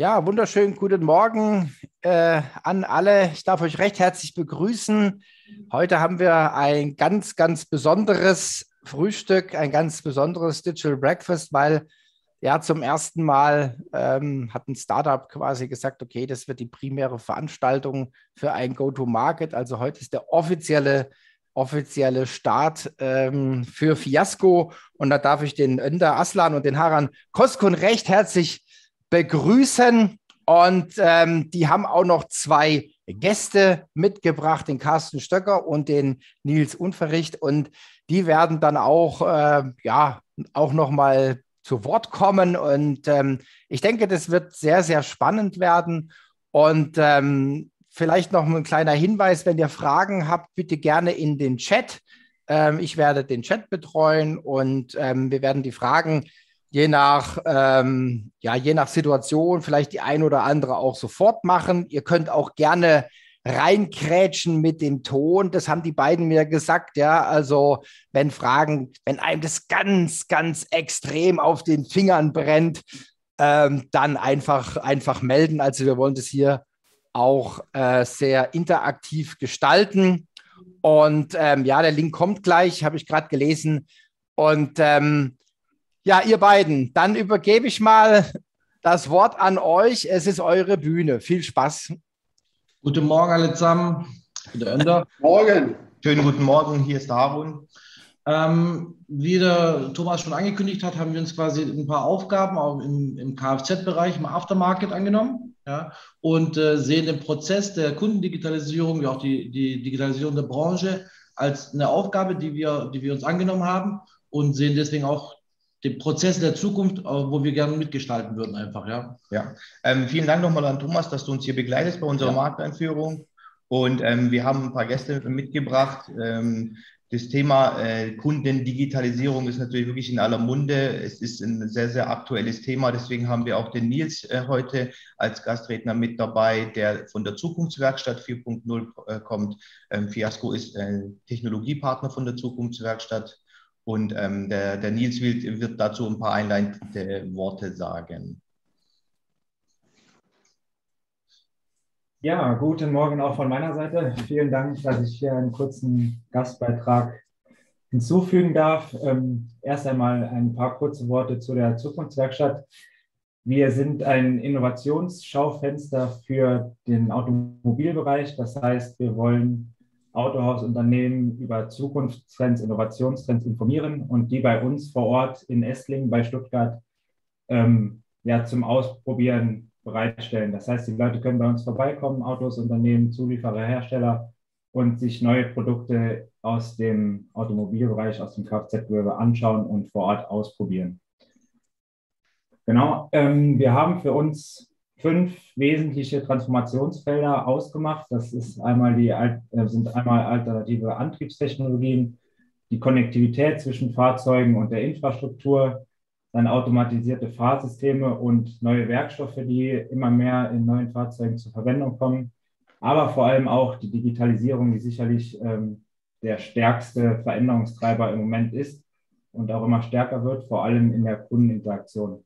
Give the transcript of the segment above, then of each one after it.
Ja, wunderschönen guten Morgen an alle. Ich darf euch recht herzlich begrüßen. Heute haben wir ein ganz, ganz besonderes Frühstück, ein ganz besonderes Digital Breakfast, weil ja zum ersten Mal hat ein Startup quasi gesagt, okay, das wird die primäre Veranstaltung für ein Go-to-Market. Also heute ist der offizielle Start für Fiasco. Und da darf ich den Önder Aslan und den Haran Koskun recht herzlich begrüßen. Und die haben auch noch zwei Gäste mitgebracht, den Carsten Stöcker und den Nils Unverricht. Und die werden dann auch, auch noch mal zu Wort kommen. Und ich denke, das wird sehr, sehr spannend werden. Und vielleicht noch ein kleiner Hinweis, wenn ihr Fragen habt, bitte gerne in den Chat. Ich werde den Chat betreuen und wir werden die Fragen je nach Situation vielleicht die ein oder andere auch sofort machen. Ihr könnt auch gerne reinkrätschen mit dem Ton. Das haben die beiden mir gesagt. Ja, also wenn einem das ganz, ganz extrem auf den Fingern brennt, dann einfach melden. Also wir wollen das hier auch sehr interaktiv gestalten. Und der Link kommt gleich, habe ich gerade gelesen. Und ja, ihr beiden, dann übergebe ich mal das Wort an euch. Es ist eure Bühne. Viel Spaß. Guten Morgen alle zusammen. Der Önder. Morgen. Schönen guten Morgen, hier ist der Harun. Wie der Thomas schon angekündigt hat, haben wir uns quasi ein paar Aufgaben auch im Kfz-Bereich, im Aftermarket angenommen, ja, und sehen den Prozess der Kundendigitalisierung, wie auch die Digitalisierung der Branche als eine Aufgabe, die wir uns angenommen haben und sehen deswegen auch den Prozess der Zukunft, wo wir gerne mitgestalten würden einfach, ja. Ja, vielen Dank nochmal an Thomas, dass du uns hier begleitest bei unserer Markteinführung. Und wir haben ein paar Gäste mitgebracht. Das Thema Kundendigitalisierung ist natürlich wirklich in aller Munde. Es ist ein sehr, sehr aktuelles Thema. Deswegen haben wir auch den Nils heute als Gastredner mit dabei, der von der Zukunftswerkstatt 4.0 kommt. Fiasco ist Technologiepartner von der Zukunftswerkstatt. Und der Nils wird dazu ein paar einleitende Worte sagen. Ja, guten Morgen auch von meiner Seite. Vielen Dank, dass ich hier einen kurzen Gastbeitrag hinzufügen darf. Erst einmal ein paar kurze Worte zu der Zukunftswerkstatt. Wir sind ein Innovationsschaufenster für den Automobilbereich. Das heißt, wir wollen Autohausunternehmen über Zukunftstrends, Innovationstrends informieren und die bei uns vor Ort in Esslingen bei Stuttgart zum Ausprobieren bereitstellen. Das heißt, die Leute können bei uns vorbeikommen, Autos, Unternehmen, Zulieferer, Hersteller und sich neue Produkte aus dem Automobilbereich, aus dem Kfz-Gewerbe anschauen und vor Ort ausprobieren. Genau, wir haben für uns 5 wesentliche Transformationsfelder ausgemacht. Das ist sind einmal alternative Antriebstechnologien, die Konnektivität zwischen Fahrzeugen und der Infrastruktur, dann automatisierte Fahrsysteme und neue Werkstoffe, die immer mehr in neuen Fahrzeugen zur Verwendung kommen, aber vor allem auch die Digitalisierung, die sicherlich der stärkste Veränderungstreiber im Moment ist und auch immer stärker wird, vor allem in der Kundeninteraktion.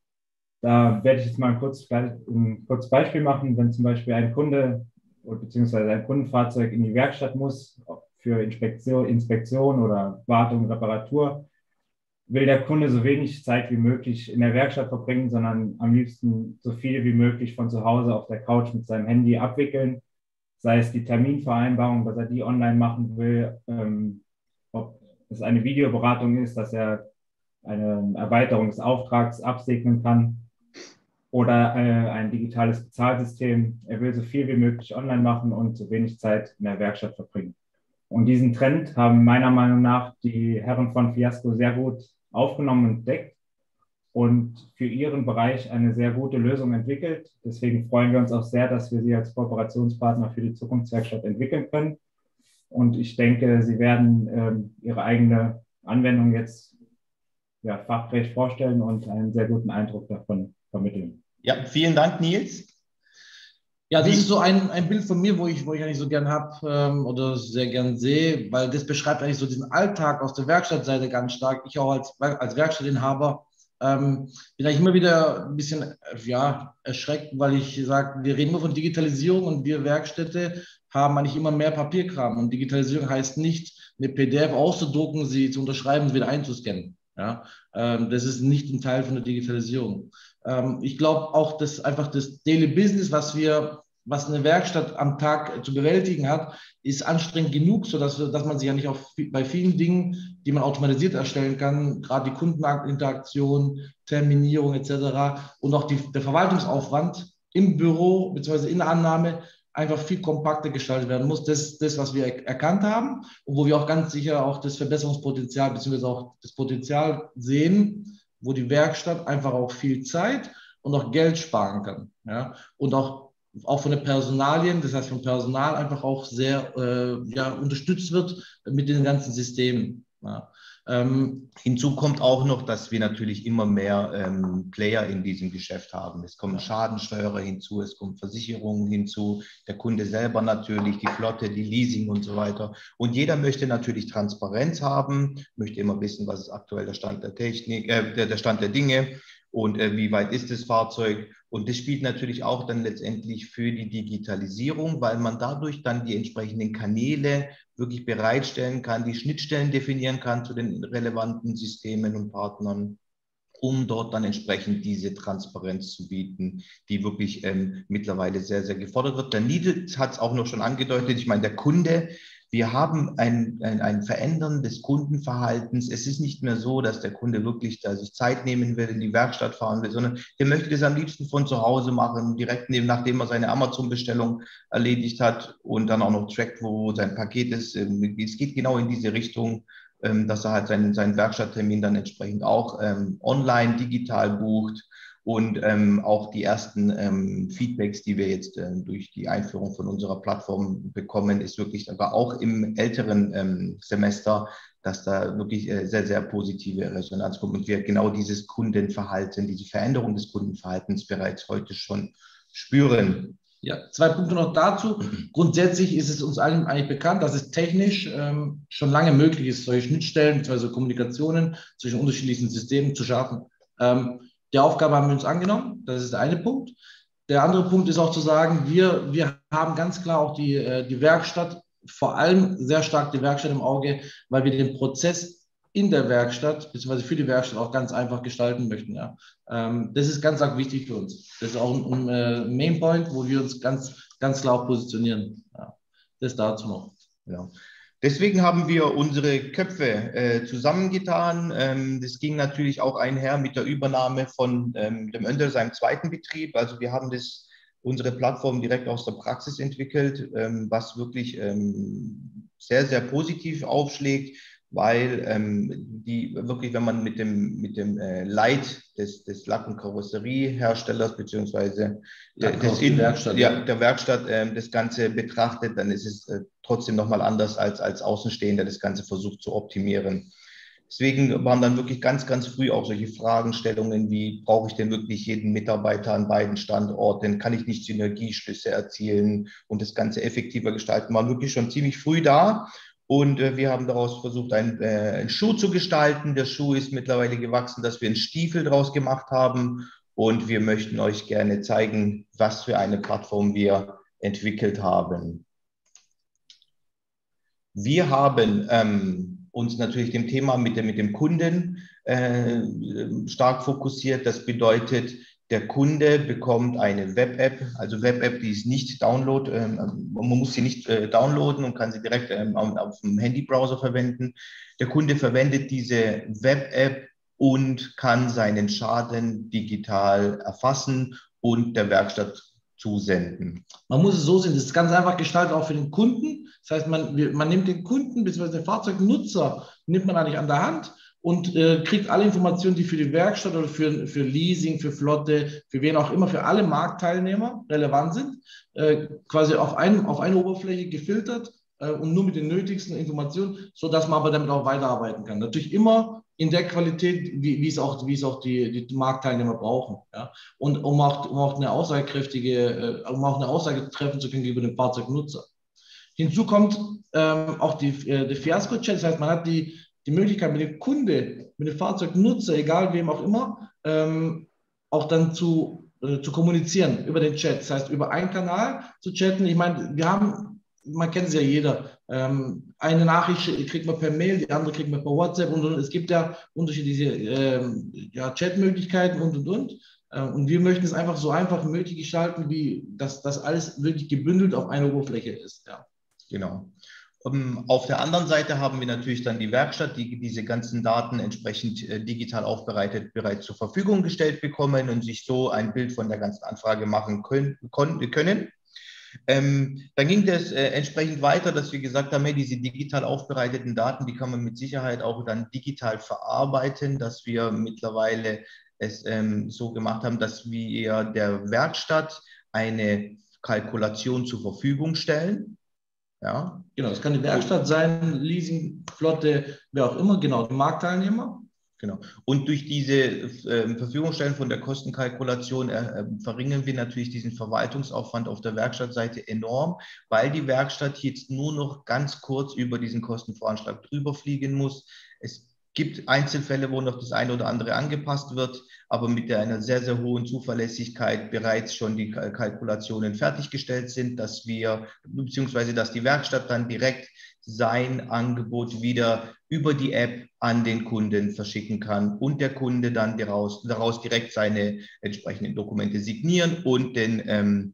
Da werde ich jetzt mal ein kurzes Beispiel machen, wenn zum Beispiel ein Kunde bzw. ein Kundenfahrzeug in die Werkstatt muss für Inspektion oder Wartung, Reparatur, will der Kunde so wenig Zeit wie möglich in der Werkstatt verbringen, sondern am liebsten so viel wie möglich von zu Hause auf der Couch mit seinem Handy abwickeln, sei es die Terminvereinbarung, dass er die online machen will, ob es eine Videoberatung ist, dass er eine Erweiterung des Auftrags absegnen kann, oder ein digitales Bezahlsystem. Er will so viel wie möglich online machen und so wenig Zeit in der Werkstatt verbringen. Und diesen Trend haben meiner Meinung nach die Herren von Fiasco sehr gut aufgenommen und entdeckt und für ihren Bereich eine sehr gute Lösung entwickelt. Deswegen freuen wir uns auch sehr, dass wir sie als Kooperationspartner für die Zukunftswerkstatt entwickeln können. Und ich denke, sie werden ihre eigene Anwendung jetzt fachgerecht vorstellen und einen sehr guten Eindruck davon vermitteln. Ja, vielen Dank, Nils. Ja, das ist so ein Bild von mir, wo ich eigentlich so gern habe oder sehr gern sehe, weil das beschreibt eigentlich so diesen Alltag aus der Werkstattseite ganz stark. Ich auch als Werkstattinhaber bin ich immer wieder ein bisschen erschreckt, weil ich sage, wir reden nur von Digitalisierung und wir Werkstätte haben eigentlich immer mehr Papierkram. Und Digitalisierung heißt nicht, eine PDF auszudrucken, sie zu unterschreiben und wieder einzuscannen. Ja? Das ist nicht ein Teil von der Digitalisierung. Ich glaube auch, dass einfach das Daily Business, was eine Werkstatt am Tag zu bewältigen hat, ist anstrengend genug, sodass man sich ja nicht bei vielen Dingen, die man automatisiert erstellen kann, gerade die Kundeninteraktion, Terminierung etc. und auch der Verwaltungsaufwand im Büro bzw. in der Annahme einfach viel kompakter gestaltet werden muss. Das ist das, was wir erkannt haben und wo wir auch ganz sicher auch das Verbesserungspotenzial bzw. auch das Potenzial sehen, wo die Werkstatt einfach auch viel Zeit und auch Geld sparen kann. Ja? Und auch von den Personalien, das heißt vom Personal einfach auch sehr unterstützt wird mit den ganzen Systemen. Ja. Hinzu kommt auch noch, dass wir natürlich immer mehr Player in diesem Geschäft haben. Es kommen Schadensteuerer hinzu, es kommen Versicherungen hinzu, der Kunde selber natürlich, die Flotte, die Leasing und so weiter. Und jeder möchte natürlich Transparenz haben, möchte immer wissen, was ist aktuell der Stand der Technik, der Stand der Dinge und wie weit ist das Fahrzeug. Und das spielt natürlich auch dann letztendlich für die Digitalisierung, weil man dadurch dann die entsprechenden Kanäle wirklich bereitstellen kann, die Schnittstellen definieren kann zu den relevanten Systemen und Partnern, um dort dann entsprechend diese Transparenz zu bieten, die wirklich mittlerweile sehr, sehr gefordert wird. Der Nils hat es auch noch schon angedeutet, ich meine, der Kunde, wir haben ein Verändern des Kundenverhaltens. Es ist nicht mehr so, dass der Kunde wirklich da sich Zeit nehmen will, in die Werkstatt fahren will, sondern der möchte es am liebsten von zu Hause machen, direkt nachdem er seine Amazon-Bestellung erledigt hat und dann auch noch trackt, wo sein Paket ist. Es geht genau in diese Richtung, dass er halt seinen Werkstatttermin dann entsprechend auch online, digital bucht. Und auch die ersten Feedbacks, die wir jetzt durch die Einführung von unserer Plattform bekommen, ist wirklich aber auch im älteren Semester, dass da wirklich sehr, sehr positive Resonanz kommt und wir genau dieses Kundenverhalten, diese Veränderung des Kundenverhaltens bereits heute schon spüren. Ja, 2 Punkte noch dazu. Grundsätzlich ist es uns allen eigentlich bekannt, dass es technisch schon lange möglich ist, solche Schnittstellen bzw. Kommunikationen zwischen unterschiedlichen Systemen zu schaffen. Die Aufgabe haben wir uns angenommen, das ist der eine Punkt. Der andere Punkt ist auch zu sagen, wir haben ganz klar auch die Werkstatt, vor allem sehr stark die Werkstatt im Auge, weil wir den Prozess in der Werkstatt, beziehungsweise für die Werkstatt auch ganz einfach gestalten möchten. Ja. Das ist ganz arg wichtig für uns. Das ist auch ein Mainpoint, wo wir uns ganz, ganz klar auch positionieren. Ja. Das dazu noch. Ja. Deswegen haben wir unsere Köpfe zusammengetan. Das ging natürlich auch einher mit der Übernahme von dem Önder, seinem zweiten Betrieb. Also wir haben unsere Plattform direkt aus der Praxis entwickelt, was wirklich sehr, sehr positiv aufschlägt, weil die wirklich, wenn man mit dem Leid des Lack- und Karosserieherstellers beziehungsweise der Werkstatt das Ganze betrachtet, dann ist es trotzdem nochmal anders als Außenstehender das Ganze versucht zu optimieren. Deswegen waren dann wirklich ganz, ganz früh auch solche Fragestellungen wie, brauche ich denn wirklich jeden Mitarbeiter an beiden Standorten? Kann ich nicht Synergieschlüsse erzielen und das Ganze effektiver gestalten? Waren wirklich schon ziemlich früh da. Und wir haben daraus versucht, einen Schuh zu gestalten. Der Schuh ist mittlerweile gewachsen, dass wir einen Stiefel daraus gemacht haben. Und wir möchten euch gerne zeigen, was für eine Plattform wir entwickelt haben. Wir haben uns natürlich dem Thema mit dem Kunden stark fokussiert. Das bedeutet, der Kunde bekommt eine Web-App, also Web-App, die ist nicht Download, man muss sie nicht downloaden und kann sie direkt auf dem Handybrowser verwenden. Der Kunde verwendet diese Web-App und kann seinen Schaden digital erfassen und der Werkstatt zusenden. Man muss es so sehen, das ist ganz einfach gestaltet auch für den Kunden. Das heißt, man nimmt den Kunden bzw. den Fahrzeugnutzer, nimmt man eigentlich an der Hand und kriegt alle Informationen, die für die Werkstatt oder für Leasing, für Flotte, für wen auch immer, für alle Marktteilnehmer relevant sind, quasi auf eine Oberfläche gefiltert und nur mit den nötigsten Informationen, sodass man aber damit auch weiterarbeiten kann. Natürlich immer in der Qualität, wie es auch die Marktteilnehmer brauchen. Ja? Und um auch eine Aussage treffen zu können gegenüber dem Fahrzeugnutzer. Hinzu kommt auch der Fiasco-Chat, das heißt, man hat die Möglichkeit, mit dem Kunde mit dem Fahrzeugnutzer, egal wem auch immer, auch dann zu kommunizieren über den Chat. Das heißt, über einen Kanal zu chatten. Ich meine, man kennt es ja jeder. Eine Nachricht kriegt man per Mail, die andere kriegt man per WhatsApp und es gibt ja unterschiedliche Chatmöglichkeiten und. Und wir möchten es einfach so einfach wie möglich gestalten, wie dass das alles wirklich gebündelt auf einer Oberfläche ist. Ja. Genau. Auf der anderen Seite haben wir natürlich dann die Werkstatt, die diese ganzen Daten entsprechend digital aufbereitet bereits zur Verfügung gestellt bekommen und sich so ein Bild von der ganzen Anfrage machen können. Dann ging das entsprechend weiter, dass wir gesagt haben, hey, diese digital aufbereiteten Daten, die kann man mit Sicherheit auch dann digital verarbeiten, dass wir mittlerweile es so gemacht haben, dass wir der Werkstatt eine Kalkulation zur Verfügung stellen. Ja. Genau, es kann die Werkstatt sein, Leasing, Flotte, wer auch immer, genau, die Marktteilnehmer. Genau. Und durch diese Verfügungstellen von der Kostenkalkulation verringern wir natürlich diesen Verwaltungsaufwand auf der Werkstattseite enorm, weil die Werkstatt jetzt nur noch ganz kurz über diesen Kostenvoranschlag drüber fliegen muss. Es gibt Einzelfälle, wo noch das eine oder andere angepasst wird, aber mit einer sehr, sehr hohen Zuverlässigkeit bereits schon die Kalkulationen fertiggestellt sind, dass die Werkstatt dann direkt sein Angebot wieder über die App an den Kunden verschicken kann und der Kunde dann daraus direkt seine entsprechenden Dokumente signieren und den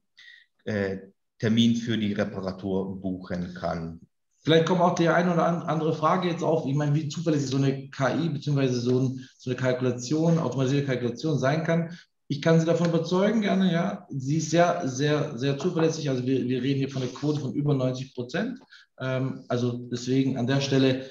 Termin für die Reparatur buchen kann. Vielleicht kommt auch die eine oder andere Frage jetzt auf. Ich meine, wie zuverlässig so eine KI bzw. so eine Kalkulation, automatisierte Kalkulation sein kann. Ich kann Sie davon überzeugen, gerne, ja. Sie ist sehr, sehr, sehr zuverlässig. Also wir reden hier von einer Quote von über 90%. Also deswegen an der Stelle,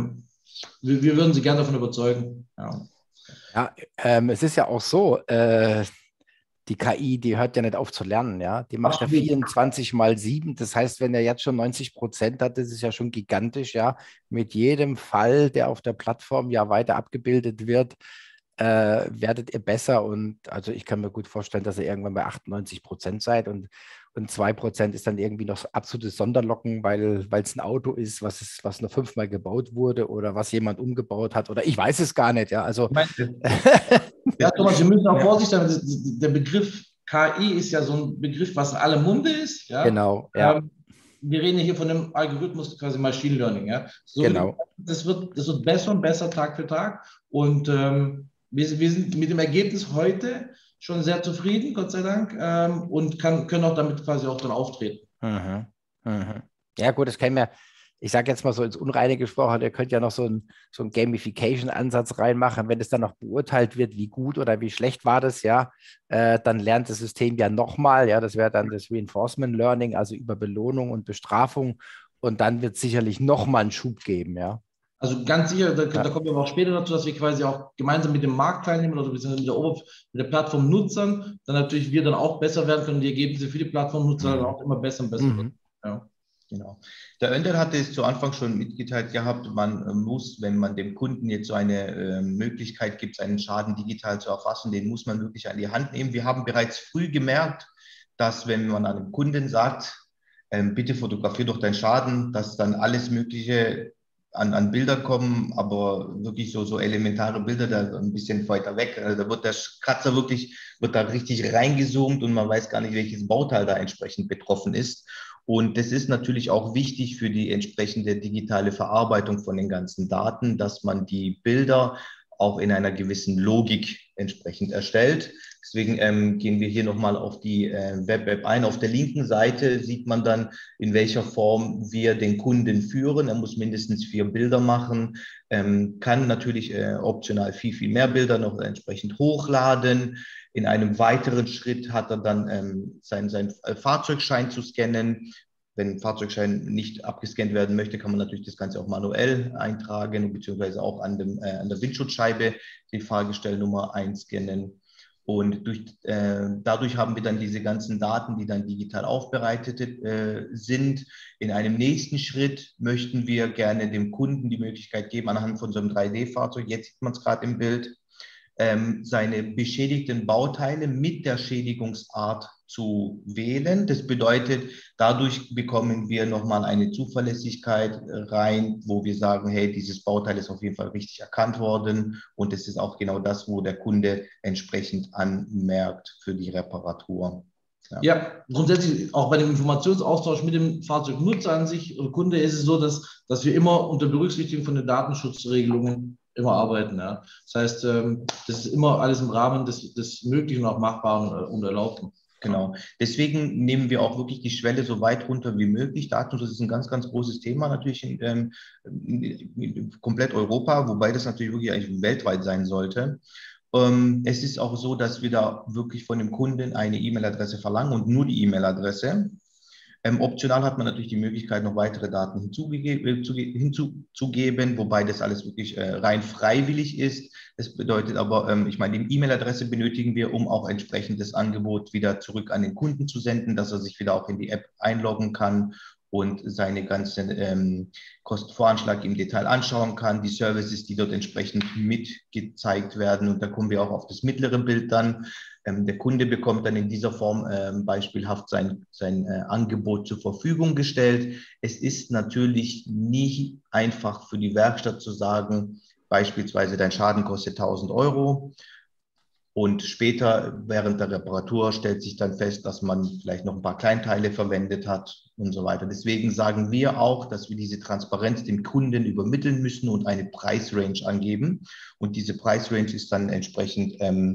wir würden Sie gerne davon überzeugen. Ja, ja es ist ja auch so, die KI, die hört ja nicht auf zu lernen, ja. Die macht ja 24 mal 7. Das heißt, wenn er jetzt schon 90% hat, das ist ja schon gigantisch, ja. Mit jedem Fall, der auf der Plattform ja weiter abgebildet wird, werdet ihr besser. Und also ich kann mir gut vorstellen, dass ihr irgendwann bei 98% seid und 2% ist dann irgendwie noch absolutes Sonderlocken, weil es ein Auto ist, was nur 5-mal gebaut wurde oder was jemand umgebaut hat oder ich weiß es gar nicht, ja. Also ja, Thomas, wir müssen auch vorsichtig sein. Der Begriff KI ist ja so ein Begriff, was in aller Munde ist. Ja? Genau, ja. Wir reden hier von einem Algorithmus, quasi Machine Learning. Ja? So, genau. Das wird besser und besser Tag für Tag. Und wir sind mit dem Ergebnis heute schon sehr zufrieden, Gott sei Dank, und können auch damit quasi auch dann auftreten. Mhm. Mhm. Ja gut, das kann mir, ich sage jetzt mal so ins Unreine gesprochen, ihr könnt ja noch so einen Gamification-Ansatz reinmachen, wenn es dann noch beurteilt wird, wie gut oder wie schlecht war das, ja, dann lernt das System ja nochmal, ja, das wäre dann das Reinforcement Learning, also über Belohnung und Bestrafung und dann wird es sicherlich nochmal einen Schub geben, ja. Also ganz sicher, da kommen wir aber auch später dazu, dass wir quasi auch gemeinsam mit dem Marktteilnehmern oder mit der Plattformnutzern dann natürlich wir dann auch besser werden können, die Ergebnisse für die Plattformnutzer dann auch immer besser und besser werden. Ja. Genau. Der Önder hatte es zu Anfang schon mitgeteilt gehabt, man muss, wenn man dem Kunden jetzt so eine Möglichkeit gibt, seinen Schaden digital zu erfassen, den muss man wirklich an die Hand nehmen. Wir haben bereits früh gemerkt, dass wenn man einem Kunden sagt, bitte fotografier doch deinen Schaden, dass dann alles Mögliche an Bilder kommen, aber wirklich so elementare Bilder, da ein bisschen weiter weg. Also da wird der Kratzer wird da richtig reingezoomt und man weiß gar nicht, welches Bauteil da entsprechend betroffen ist. Und das ist natürlich auch wichtig für die entsprechende digitale Verarbeitung von den ganzen Daten, dass man die Bilder auch in einer gewissen Logik entsprechend erstellt. Deswegen gehen wir hier nochmal auf die Web-App ein. Auf der linken Seite sieht man dann, in welcher Form wir den Kunden führen. Er muss mindestens 4 Bilder machen, kann natürlich optional viel mehr Bilder noch entsprechend hochladen. In einem weiteren Schritt hat er dann sein Fahrzeugschein zu scannen. Wenn ein Fahrzeugschein nicht abgescannt werden möchte, kann man natürlich das Ganze auch manuell eintragen, beziehungsweise auch an der Windschutzscheibe die Fahrgestellnummer einscannen. Und dadurch haben wir dann diese ganzen Daten, die dann digital aufbereitet sind. In einem nächsten Schritt möchten wir gerne dem Kunden die Möglichkeit geben, anhand von so einem 3D-Fahrzeug, jetzt sieht man es gerade im Bild, seine beschädigten Bauteile mit der Schädigungsart zu wählen. Das bedeutet, dadurch bekommen wir nochmal eine Zuverlässigkeit rein, wo wir sagen, hey, dieses Bauteil ist auf jeden Fall richtig erkannt worden und es ist auch genau das, wo der Kunde entsprechend anmerkt für die Reparatur. Ja, grundsätzlich auch bei dem Informationsaustausch mit dem Fahrzeugnutzer an sich, Kunde, ist es so, dass wir immer unter Berücksichtigung von den Datenschutzregelungen immer arbeiten. Ja. Das heißt, das ist immer alles im Rahmen des Möglichen und auch Machbaren und Erlaubten. Genau. Deswegen nehmen wir auch wirklich die Schwelle so weit runter wie möglich. Datenschutz ist ein ganz, ganz großes Thema natürlich in komplett Europa, wobei das natürlich wirklich eigentlich weltweit sein sollte. Es ist auch so, dass wir da wirklich von dem Kunden eine E-Mail-Adresse verlangen und nur die E-Mail-Adresse. Optional hat man natürlich die Möglichkeit, noch weitere Daten hinzugeben, wobei das alles wirklich rein freiwillig ist. Das bedeutet aber, ich meine, die E-Mail-Adresse benötigen wir, um auch entsprechend das Angebot wieder zurück an den Kunden zu senden, dass er sich wieder auch in die App einloggen kann und seine ganzen Kostenvoranschlag im Detail anschauen kann, die Services, die dort entsprechend mitgezeigt werden. Und da kommen wir auch auf das mittlere Bild dann. Der Kunde bekommt dann in dieser Form beispielhaft sein Angebot zur Verfügung gestellt. Es ist natürlich nicht einfach für die Werkstatt zu sagen, beispielsweise dein Schaden kostet 1.000 Euro. Und später während der Reparatur stellt sich dann fest, dass man vielleicht noch ein paar Kleinteile verwendet hat und so weiter. Deswegen sagen wir auch, dass wir diese Transparenz dem Kunden übermitteln müssen und eine Preisrange angeben. Und diese Preisrange ist dann entsprechend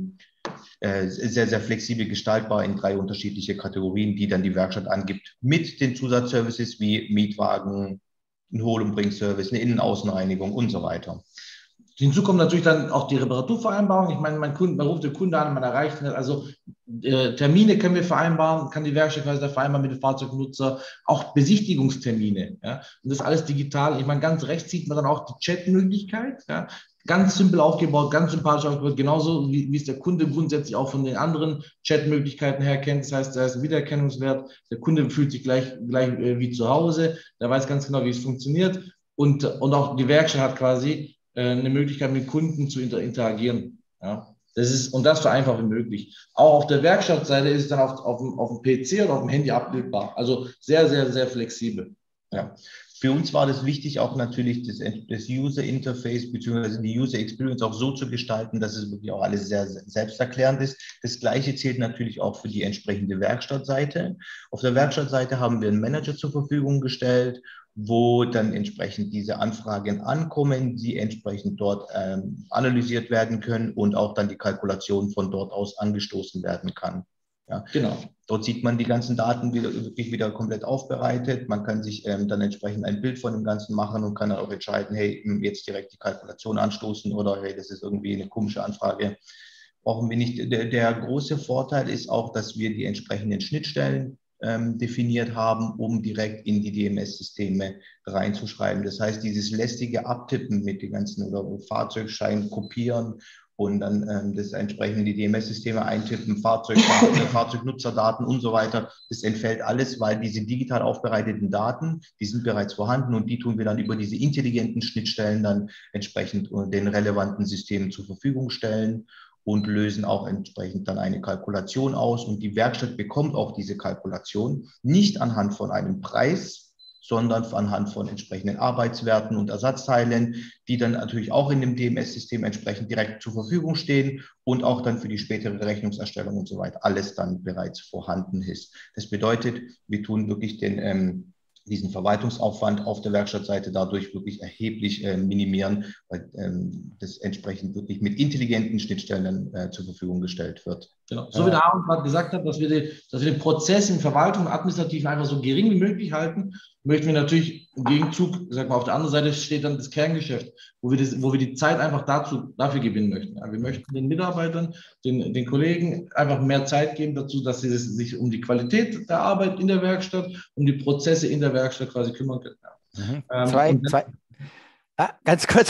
sehr, sehr flexibel gestaltbar in 3 unterschiedliche Kategorien, die dann die Werkstatt angibt, mit den Zusatzservices wie Mietwagen, ein Hol- und Bringservice, eine Innen-Außenreinigung und so weiter. Hinzu kommt natürlich dann auch die Reparaturvereinbarung. Ich meine, man ruft den Kunden an, man erreicht ihn. Also Termine können wir vereinbaren, kann die Werkstatt quasi vereinbaren mit dem Fahrzeugnutzer, auch Besichtigungstermine. Ja? Und das alles digital. Ich meine, ganz rechts sieht man dann auch die Chatmöglichkeit. Ja? Ganz simpel aufgebaut, ganz sympathisch aufgebaut, genauso wie es der Kunde grundsätzlich auch von den anderen Chatmöglichkeiten her kennt. Das heißt, da ist ein Wiedererkennungswert. Der Kunde fühlt sich gleich wie zu Hause. Der weiß ganz genau, wie es funktioniert. Und auch die Werkstatt hat quasi eine Möglichkeit, mit Kunden zu interagieren. Ja, und das so einfach wie möglich. Auch auf der Werkstattseite ist es dann auf dem PC oder auf dem Handy abbildbar. Also sehr, sehr, sehr flexibel. Ja. Für uns war das wichtig, auch natürlich das User Interface bzw. die User Experience auch so zu gestalten, dass es wirklich auch alles sehr selbsterklärend ist. Das Gleiche zählt natürlich auch für die entsprechende Werkstattseite. Auf der Werkstattseite haben wir einen Manager zur Verfügung gestellt, wo dann entsprechend diese Anfragen ankommen, die entsprechend dort analysiert werden können und auch dann die Kalkulation von dort aus angestoßen werden kann. Ja, genau. Dort sieht man die ganzen Daten wirklich wieder komplett aufbereitet. Man kann sich dann entsprechend ein Bild von dem Ganzen machen und kann dann auch entscheiden, hey, jetzt direkt die Kalkulation anstoßen oder hey, das ist irgendwie eine komische Anfrage. Brauchen wir nicht. Der große Vorteil ist auch, dass wir die entsprechenden Schnittstellen definiert haben, um direkt in die DMS-Systeme reinzuschreiben. Das heißt, dieses lästige Abtippen mit den ganzen oder Fahrzeugschein kopieren und dann das entsprechend in die DMS-Systeme eintippen, Fahrzeugdaten, Fahrzeugnutzerdaten und so weiter, das entfällt alles, weil diese digital aufbereiteten Daten, die sind bereits vorhanden und die tun wir dann über diese intelligenten Schnittstellen dann entsprechend den relevanten Systemen zur Verfügung stellen und lösen auch entsprechend dann eine Kalkulation aus. Und die Werkstatt bekommt auch diese Kalkulation nicht anhand von einem Preis, sondern anhand von entsprechenden Arbeitswerten und Ersatzteilen, die dann natürlich auch in dem DMS-System entsprechend direkt zur Verfügung stehen und auch dann für die spätere Rechnungserstellung und so weiter alles dann bereits vorhanden ist. Das bedeutet, wir tun wirklich diesen Verwaltungsaufwand auf der Werkstattseite dadurch wirklich erheblich minimieren, weil das entsprechend wirklich mit intelligenten Schnittstellen zur Verfügung gestellt wird. Genau. So wie der Aaron gerade gesagt hat, dass wir den Prozess in Verwaltung und Administrativen einfach so gering wie möglich halten, möchten wir natürlich im Gegenzug, sag mal, auf der anderen Seite steht dann das Kerngeschäft, wo wir die Zeit einfach dafür gewinnen möchten. Ja, wir möchten den Mitarbeitern, den Kollegen einfach mehr Zeit geben dazu, dass sie sich um die Qualität der Arbeit in der Werkstatt, um die Prozesse in der Werkstatt quasi kümmern können. Ja. Ganz kurz.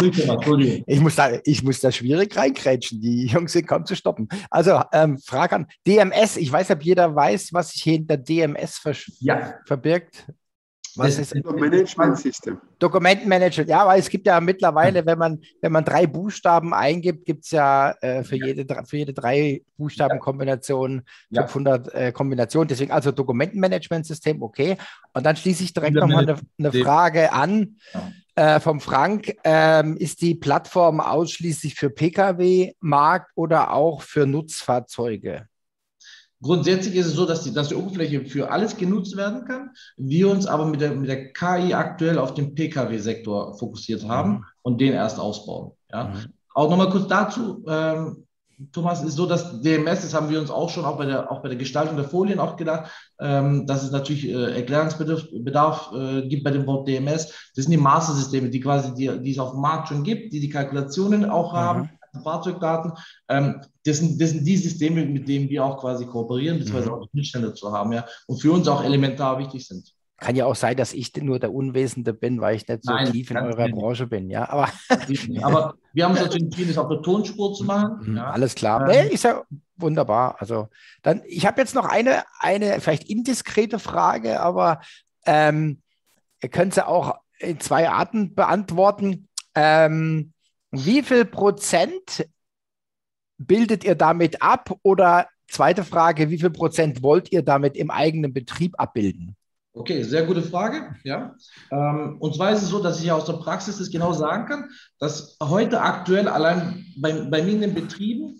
Ich muss da schwierig reinkrätschen. Die Jungs sind kaum zu stoppen. Also, Frage an DMS. Ich weiß nicht, ob jeder weiß, was sich hinter DMS verbirgt. Was ist Management-System. Dokumentenmanagement? Ja, weil es gibt ja mittlerweile, wenn man 3 Buchstaben eingibt, gibt es ja für jede 3 Buchstabenkombination 500 Kombinationen. Deswegen also Dokumentenmanagementsystem, okay. Und dann schließe ich direkt nochmal eine Frage an vom Frank. Ist die Plattform ausschließlich für Pkw-Markt oder auch für Nutzfahrzeuge? Grundsätzlich ist es so, dass die Oberfläche für alles genutzt werden kann. Wir uns aber mit der KI aktuell auf den Pkw-Sektor fokussiert haben und den erst ausbauen. Ja. Auch nochmal kurz dazu, Thomas, ist so, dass DMS, das haben wir uns auch schon auch bei der Gestaltung der Folien auch gedacht, dass es natürlich Erklärungsbedarf gibt bei dem Wort DMS. Das sind die Mastersysteme, die es auf dem Markt schon gibt, die Kalkulationen auch haben. Fahrzeugdaten, das sind die Systeme, mit denen wir auch quasi kooperieren, beziehungsweise auch Schnittstellen dazu haben, ja, und für uns auch elementar wichtig sind. Kann ja auch sein, dass ich nur der Unwissende bin, weil ich nicht so tief in eurer Branche bin, ja. Aber wir haben uns natürlich entschieden, das auf der Tonspur zu machen. Ja. Alles klar. Ist ja wunderbar. Also dann, ich habe jetzt noch eine vielleicht indiskrete Frage, aber ihr könnt sie auch in 2 Arten beantworten. Wie viel Prozent bildet ihr damit ab? Oder zweite Frage, wie viel Prozent wollt ihr damit im eigenen Betrieb abbilden? Okay, sehr gute Frage. Ja. Und zwar ist es so, dass ich aus der Praxis das genau sagen kann, dass heute aktuell allein bei mir in den Betrieben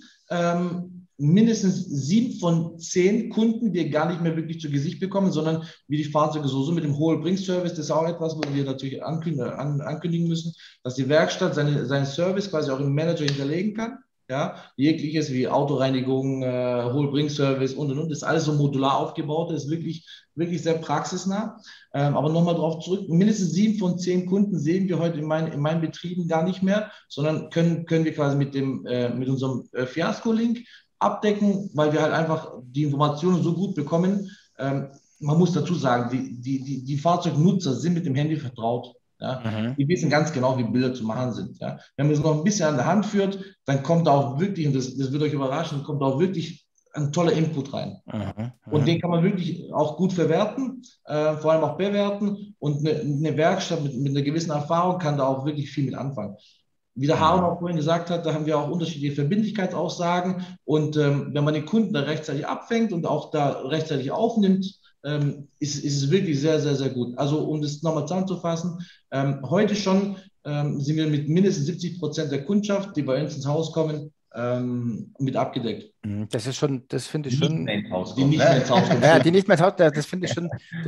mindestens 7 von 10 Kunden wir gar nicht mehr wirklich zu Gesicht bekommen, sondern wie die Fahrzeuge so mit dem Hol-Bring-Service, das ist auch etwas, wo wir natürlich ankündigen müssen, dass die Werkstatt seinen Service quasi auch im Manager hinterlegen kann. Ja, jegliches wie Autoreinigung, Hol-Bring-Service und. Das ist alles so modular aufgebaut, das ist wirklich sehr praxisnah. Aber nochmal darauf zurück, mindestens 7 von 10 Kunden sehen wir heute in meinen Betrieben gar nicht mehr, sondern können wir quasi mit unserem Fiasco-Link abdecken, weil wir halt einfach die Informationen so gut bekommen. Man muss dazu sagen, die Fahrzeugnutzer sind mit dem Handy vertraut. Ja? Die wissen ganz genau, wie Bilder zu machen sind. Ja? Wenn man es noch ein bisschen an der Hand führt, dann kommt da auch wirklich, und das wird euch überraschen, kommt da auch wirklich ein toller Input rein. Und den kann man wirklich auch gut verwerten, vor allem auch bewerten. Und eine Werkstatt mit einer gewissen Erfahrung kann da auch wirklich viel mit anfangen. Wie der Harun auch vorhin gesagt hat, da haben wir auch unterschiedliche Verbindlichkeitsaussagen. Und wenn man den Kunden da rechtzeitig abfängt und auch da rechtzeitig aufnimmt, ist es wirklich sehr, sehr, sehr gut. Also um das nochmal zusammenzufassen, heute schon sind wir mit mindestens 70% der Kundschaft, die bei uns ins Haus kommen, mit abgedeckt. Das ist schon, das finde ich schon. Die nicht mehr ins Haus kommen. Ja, die nicht mehr ins Haus, das finde ich schon,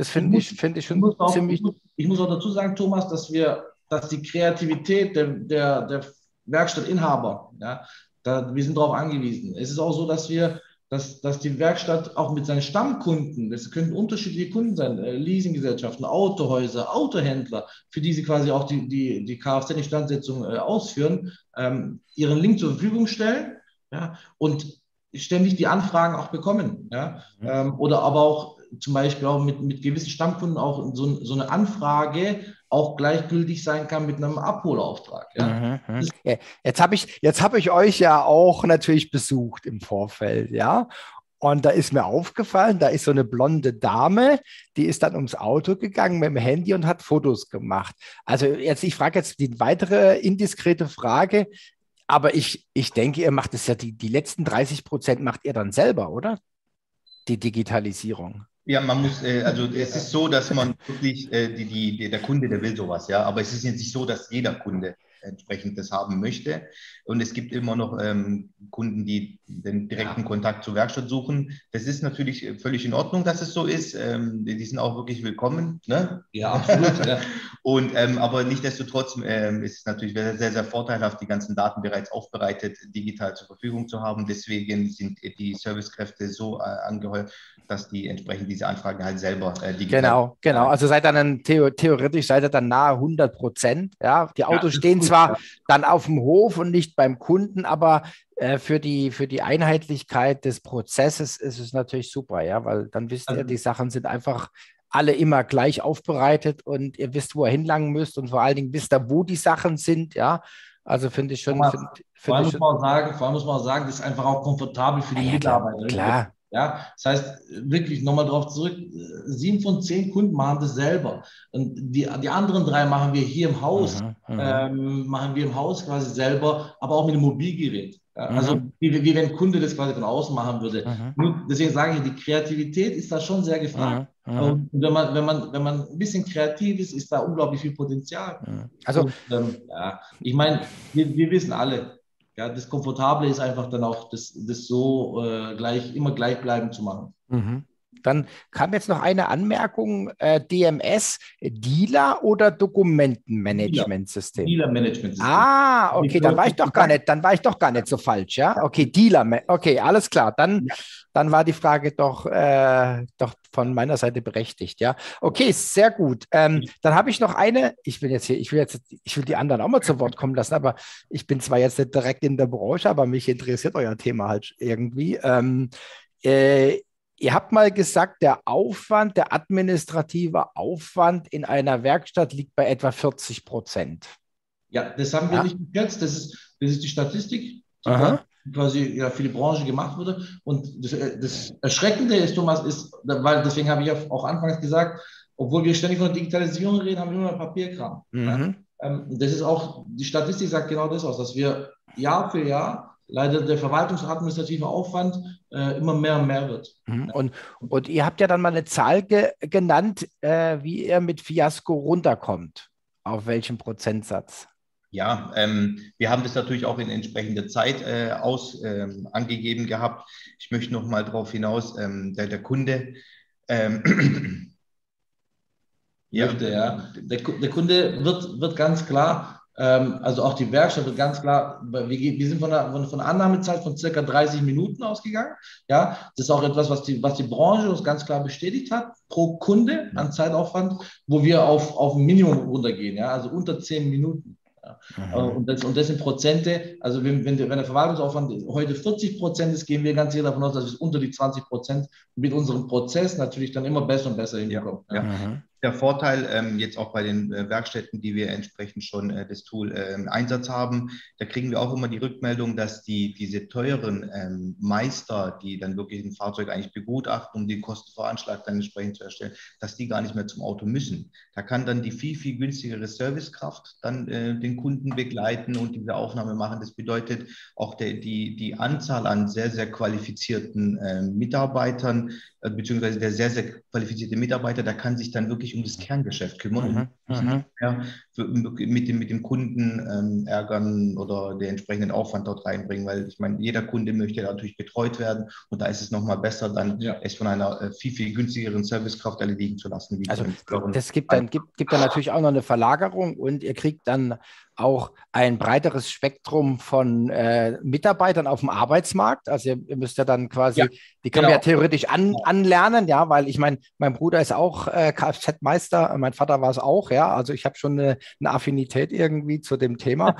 ziemlich. Ich muss auch dazu sagen, Thomas, dass die Kreativität der Werkstattinhaber, ja, wir sind darauf angewiesen. Es ist auch so, dass die Werkstatt auch mit seinen Stammkunden, das können unterschiedliche Kunden sein, Leasinggesellschaften, Autohäuser, Autohändler, für die sie quasi auch die Kfz-Instandsetzung ausführen, ihren Link zur Verfügung stellen, ja, und ständig die Anfragen auch bekommen. Ja, oder aber auch zum Beispiel auch mit gewissen Stammkunden auch so eine Anfrage auch gleichgültig sein kann mit einem Abholauftrag. Ja. Ja, jetzt hab ich euch ja auch natürlich besucht im Vorfeld, ja. Und da ist mir aufgefallen, da ist so eine blonde Dame, die ist dann ums Auto gegangen mit dem Handy und hat Fotos gemacht. Also ich frage jetzt die weitere indiskrete Frage, aber ich denke, ihr macht es ja, die letzten 30% macht ihr dann selber, oder? Die Digitalisierung. Ja, man muss, also es ist so, dass man wirklich, der Kunde, der will sowas, ja, aber es ist jetzt nicht so, dass jeder Kunde entsprechend das haben möchte. Und es gibt immer noch Kunden, die den direkten Kontakt zur Werkstatt suchen. Das ist natürlich völlig in Ordnung, dass es so ist. Die sind auch wirklich willkommen. Ne? Ja, absolut. Ja. Und, aber nichtsdestotrotz ist es natürlich sehr, sehr vorteilhaft, die ganzen Daten bereits aufbereitet, digital zur Verfügung zu haben. Deswegen sind die Servicekräfte so angeheuert, dass die entsprechend diese Anfragen halt selber digital. Genau. Also theoretisch seid ihr dann nahe 100%. Ja? Die Autos stehen zwar dann auf dem Hof und nicht beim Kunden, aber für die Einheitlichkeit des Prozesses ist es natürlich super, ja, weil dann wisst ihr, die Sachen sind einfach alle immer gleich aufbereitet und ihr wisst, wo ihr hinlangen müsst und vor allen Dingen wisst ihr, wo die Sachen sind, ja. Also finde ich schon. Vor allem muss man auch sagen, das ist einfach auch komfortabel für die Mitarbeiter. Klar. Ja, das heißt, wirklich nochmal drauf zurück, 7 von 10 Kunden machen das selber. Und die anderen 3 machen wir hier im Haus, quasi selber, aber auch mit dem Mobilgerät. Ja, also wie wenn ein Kunde das quasi von außen machen würde. Nur, deswegen sage ich, die Kreativität ist da schon sehr gefragt. Und wenn man ein bisschen kreativ ist da unglaublich viel Potenzial. Also, und, ja, ich meine, wir wissen alle, ja, das Komfortable ist einfach dann auch, das so immer gleich bleiben zu machen. Dann kam jetzt noch eine Anmerkung, DMS, Dealer oder Dokumentenmanagementsystem? Dealer-Management-System. Ah, okay, dann war ich doch gar nicht so falsch, ja? Okay, okay, alles klar, dann war die Frage doch von meiner Seite berechtigt, ja? Okay, sehr gut. Dann habe ich noch eine, ich will die anderen auch mal zu Wort kommen lassen, aber ich bin zwar jetzt nicht direkt in der Branche, aber mich interessiert euer Thema halt irgendwie. Ihr habt mal gesagt, der administrative Aufwand in einer Werkstatt liegt bei etwa 40%. Ja, das haben wir nicht geschätzt. Das ist die Statistik, die quasi für die Branche gemacht wurde. Und das Erschreckende ist, Thomas, weil deswegen habe ich auch anfangs gesagt, obwohl wir ständig von Digitalisierung reden, haben wir immer Papierkram. Das ist auch, die Statistik sagt genau das aus, dass wir Jahr für Jahr leider der verwaltungsadministrative Aufwand immer mehr und mehr wird. Und ihr habt ja dann mal eine Zahl genannt, wie ihr mit Fiasco runterkommt. Auf welchem Prozentsatz? Ja, wir haben das natürlich auch in entsprechender Zeit angegeben gehabt. Ich möchte noch mal darauf hinaus, der Kunde der Kunde wird ganz klar, also auch die Werkstatt wird ganz klar, wir sind von einer Annahmezeit von circa 30 Minuten ausgegangen. Ja, das ist auch etwas, was die Branche uns ganz klar bestätigt hat, pro Kunde an Zeitaufwand, wo wir auf ein Minimum runtergehen, ja, also unter 10 Minuten. Ja. Und das sind Prozente, also wenn der Verwaltungsaufwand heute 40% ist, gehen wir ganz sicher davon aus, dass wir es unter die 20% mit unserem Prozess natürlich dann immer besser und besser hinbekommen. Ja. Der Vorteil jetzt auch bei den Werkstätten, die wir entsprechend schon das Tool im Einsatz haben, da kriegen wir auch immer die Rückmeldung, dass diese teuren Meister, die dann wirklich ein Fahrzeug eigentlich begutachten, um den Kostenvoranschlag dann entsprechend zu erstellen, dass die gar nicht mehr zum Auto müssen. Da kann dann die viel, viel günstigere Servicekraft dann den Kunden begleiten und diese Aufnahme machen. Das bedeutet auch die Anzahl an sehr, sehr qualifizierten Mitarbeitern, beziehungsweise der sehr, sehr qualifizierte Mitarbeiter, der kann sich dann wirklich um das Kerngeschäft kümmern und nicht mehr mit dem Kunden ärgern oder den entsprechenden Aufwand dort reinbringen, weil ich meine, jeder Kunde möchte natürlich betreut werden und da ist es nochmal besser, dann es von einer viel, viel günstigeren Servicekraft erledigen zu lassen. Also das gibt dann natürlich auch noch eine Verlagerung und ihr kriegt dann auch ein breiteres Spektrum von Mitarbeitern auf dem Arbeitsmarkt. Also ihr müsst ja dann quasi, die können wir ja theoretisch anlernen, ja, weil ich meine, mein Bruder ist auch Kfz-Meister, mein Vater war es auch, ja, also ich habe schon eine Affinität irgendwie zu dem Thema.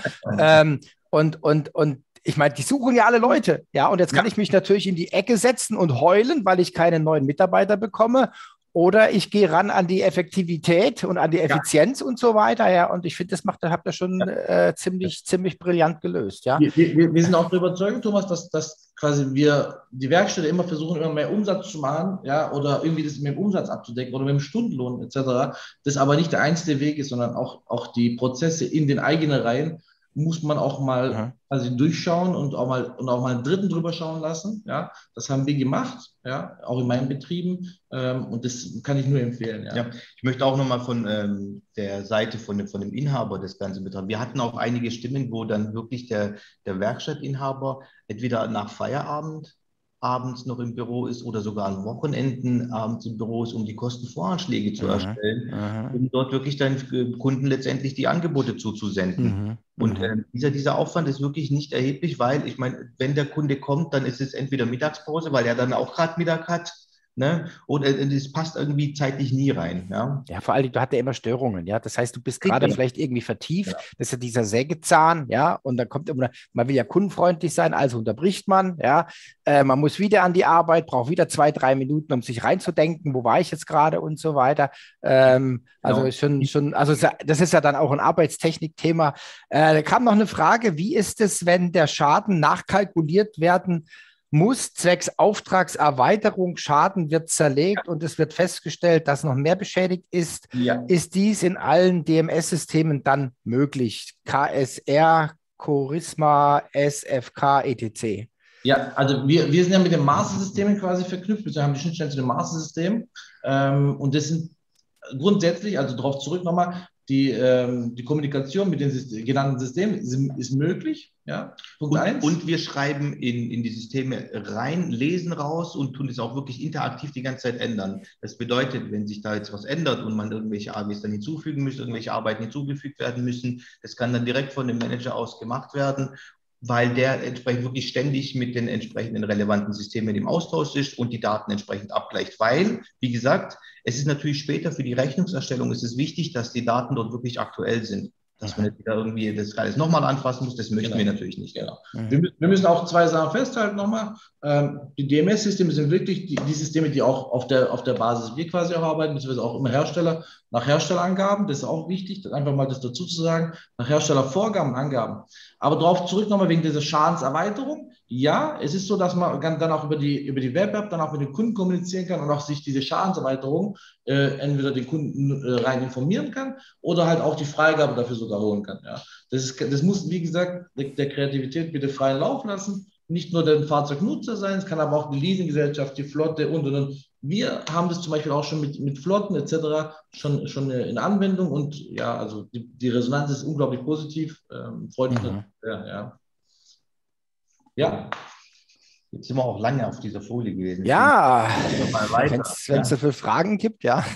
Und ich meine, die suchen ja alle Leute, ja, und jetzt kann ich mich natürlich in die Ecke setzen und heulen, weil ich keine neuen Mitarbeiter bekomme. Oder ich gehe ran an die Effektivität und an die Effizienz und so weiter. Ja, und ich finde, habt ihr schon ziemlich brillant gelöst. Ja? Wir sind auch überzeugt, Thomas, dass quasi wir die Werkstätte immer versuchen, immer mehr Umsatz zu machen, ja, oder irgendwie das mit dem Umsatz abzudecken oder mit dem Stundenlohn etc. Das aber nicht der einzige Weg ist, sondern auch die Prozesse in den eigenen Reihen muss man auch mal durchschauen und auch mal einen Dritten drüber schauen lassen. Ja, das haben wir gemacht, ja, auch in meinen Betrieben, und das kann ich nur empfehlen. Ja. Ich möchte auch nochmal von der Seite von dem Inhaber das Ganze betrachten. Wir hatten auch einige Stimmen, wo dann wirklich der Werkstattinhaber entweder nach Feierabend abends noch im Büro ist oder sogar an Wochenenden abends im Büro ist, um die Kostenvoranschläge zu erstellen, um dort wirklich dann Kunden letztendlich die Angebote zuzusenden. Und dieser Aufwand ist wirklich nicht erheblich, weil ich meine, wenn der Kunde kommt, dann ist es entweder Mittagspause, weil er dann auch gerade Mittag hat, ne? Oder es passt irgendwie zeitlich nie rein. Ja, vor allem, du hast ja immer Störungen, ja. Das heißt, du bist gerade vielleicht irgendwie vertieft, das ist ja dieser Sägezahn, ja, und dann kommt immer, man will ja kundenfreundlich sein, also unterbricht man, ja. Man muss wieder an die Arbeit, braucht wieder 2-3 Minuten, um sich reinzudenken, wo war ich jetzt gerade und so weiter. Also ist schon, also das ist ja dann auch ein Arbeitstechnik-Thema. Da kam noch eine Frage, wie ist es, wenn der Schaden nachkalkuliert werden muss zwecks Auftragserweiterung, Schaden wird zerlegt und es wird festgestellt, dass noch mehr beschädigt ist, ist dies in allen DMS-Systemen dann möglich. KSR, Chorisma, SFK, etc. Ja, also wir sind ja mit den Master-Systemen quasi verknüpft. Wir haben die Schnittstellen zu den Master-Systemen. Und das sind grundsätzlich, also darauf zurück nochmal, die Kommunikation mit den genannten Systemen ist möglich. Ja? Punkt 1. Und wir schreiben in die Systeme rein, lesen raus und tun es auch wirklich interaktiv die ganze Zeit ändern. Das bedeutet, wenn sich da jetzt was ändert und man irgendwelche AGBs dann hinzufügen müsste, irgendwelche Arbeiten hinzugefügt werden müssen, das kann dann direkt von dem Manager aus gemacht werden, weil der entsprechend wirklich ständig mit den entsprechenden relevanten Systemen im Austausch ist und die Daten entsprechend abgleicht. Weil, wie gesagt, es ist natürlich später für die Rechnungserstellung, es ist wichtig, dass die Daten dort wirklich aktuell sind. Dass man nicht wieder irgendwie das alles nochmal anfassen muss, das möchten wir natürlich nicht. Genau. Wir müssen auch zwei Sachen festhalten nochmal. Die DMS-Systeme sind wirklich die Systeme, die auch auf der Basis wir quasi arbeiten, beziehungsweise auch immer Hersteller nach Herstellerangaben. Das ist auch wichtig, einfach mal das dazu zu sagen, nach Herstellervorgaben, Angaben. Aber darauf zurück nochmal wegen dieser Schadenserweiterung. Ja, es ist so, dass man dann auch über die Web-App dann auch mit den Kunden kommunizieren kann und auch sich diese Schadenserweiterung entweder den Kunden rein informieren kann oder halt auch die Freigabe dafür sogar holen kann. Ja. Das muss, wie gesagt, der Kreativität bitte freien Lauf lassen. Nicht nur der Fahrzeugnutzer sein, es kann aber auch die Leasinggesellschaft, die Flotte und. Wir haben das zum Beispiel auch schon mit Flotten etc. schon in Anwendung und ja, also die Resonanz ist unglaublich positiv. Freut mich. Ja. Jetzt sind wir auch lange auf dieser Folie gewesen. Ja, wenn es dafür Fragen gibt, ja.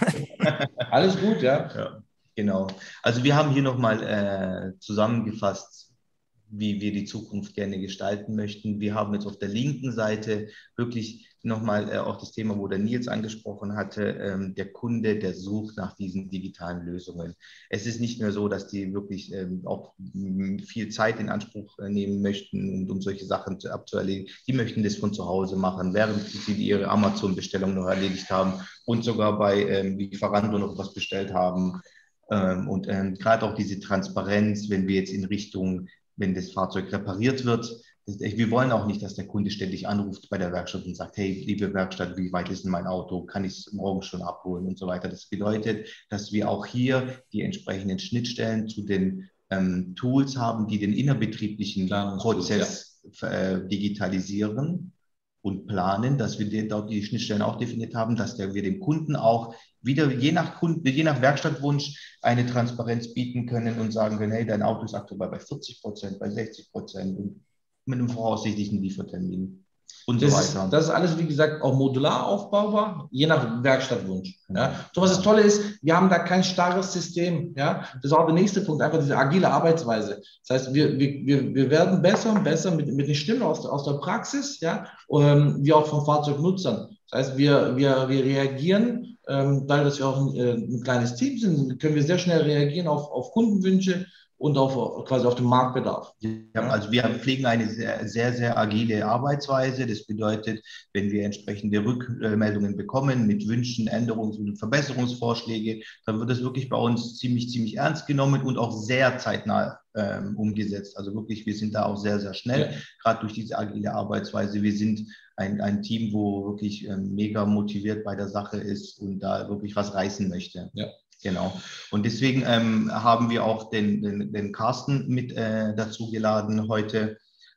Alles gut, ja. Genau. Also wir haben hier nochmal zusammengefasst, wie wir die Zukunft gerne gestalten möchten. Wir haben jetzt auf der linken Seite wirklich nochmal auch das Thema, wo der Nils angesprochen hatte, der Kunde, der sucht nach diesen digitalen Lösungen. Es ist nicht mehr so, dass die wirklich auch viel Zeit in Anspruch nehmen möchten, um solche Sachen abzuerledigen. Die möchten das von zu Hause machen, während sie ihre Amazon-Bestellung noch erledigt haben und sogar bei Lieferando noch was bestellt haben. Und gerade auch diese Transparenz, wenn wir jetzt in Richtung, wenn das Fahrzeug repariert wird, wir wollen auch nicht, dass der Kunde ständig anruft bei der Werkstatt und sagt, hey, liebe Werkstatt, wie weit ist denn mein Auto? Kann ich es morgen schon abholen und so weiter? Das bedeutet, dass wir auch hier die entsprechenden Schnittstellen zu den Tools haben, die den innerbetrieblichen Prozess digitalisieren und planen, dass wir dort die Schnittstellen auch definiert haben, dass wir dem Kunden auch wieder je nach Werkstattwunsch eine Transparenz bieten können und sagen können, hey, dein Auto ist aktuell bei 40%, bei 60% und mit einem voraussichtlichen Liefertermin und so weiter. Das ist alles, wie gesagt, auch modular aufbaubar, je nach Werkstattwunsch. Ja. So, was das Tolle ist, wir haben da kein starres System. Ja. Das ist auch der nächste Punkt, einfach diese agile Arbeitsweise. Das heißt, wir werden besser und besser mit den Stimmen aus der Praxis, ja, wie auch von Fahrzeugnutzern. Das heißt, wir reagieren, dadurch, dass wir auch ein kleines Team sind, können wir sehr schnell reagieren auf Kundenwünsche und quasi auf den Marktbedarf. Ja, also wir pflegen eine sehr, sehr, sehr agile Arbeitsweise. Das bedeutet, wenn wir entsprechende Rückmeldungen bekommen mit Wünschen, Änderungs- und Verbesserungsvorschläge, dann wird das wirklich bei uns ziemlich ernst genommen und auch sehr zeitnah umgesetzt. Also wirklich, wir sind da auch sehr, sehr schnell, gerade durch diese agile Arbeitsweise. Wir sind ein Team, wo wirklich mega motiviert bei der Sache ist und da wirklich was reißen möchte. Ja. Genau. Und deswegen haben wir auch den Carsten mit dazu geladen heute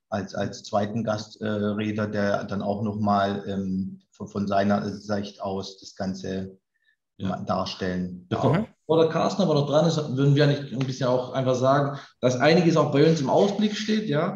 als zweiten Gastredner, der dann auch nochmal von seiner Sicht aus das Ganze darstellen darf. Bevor der Carsten aber noch dran ist, würden wir nicht ein bisschen auch einfach sagen, dass einiges auch bei uns im Ausblick steht, ja.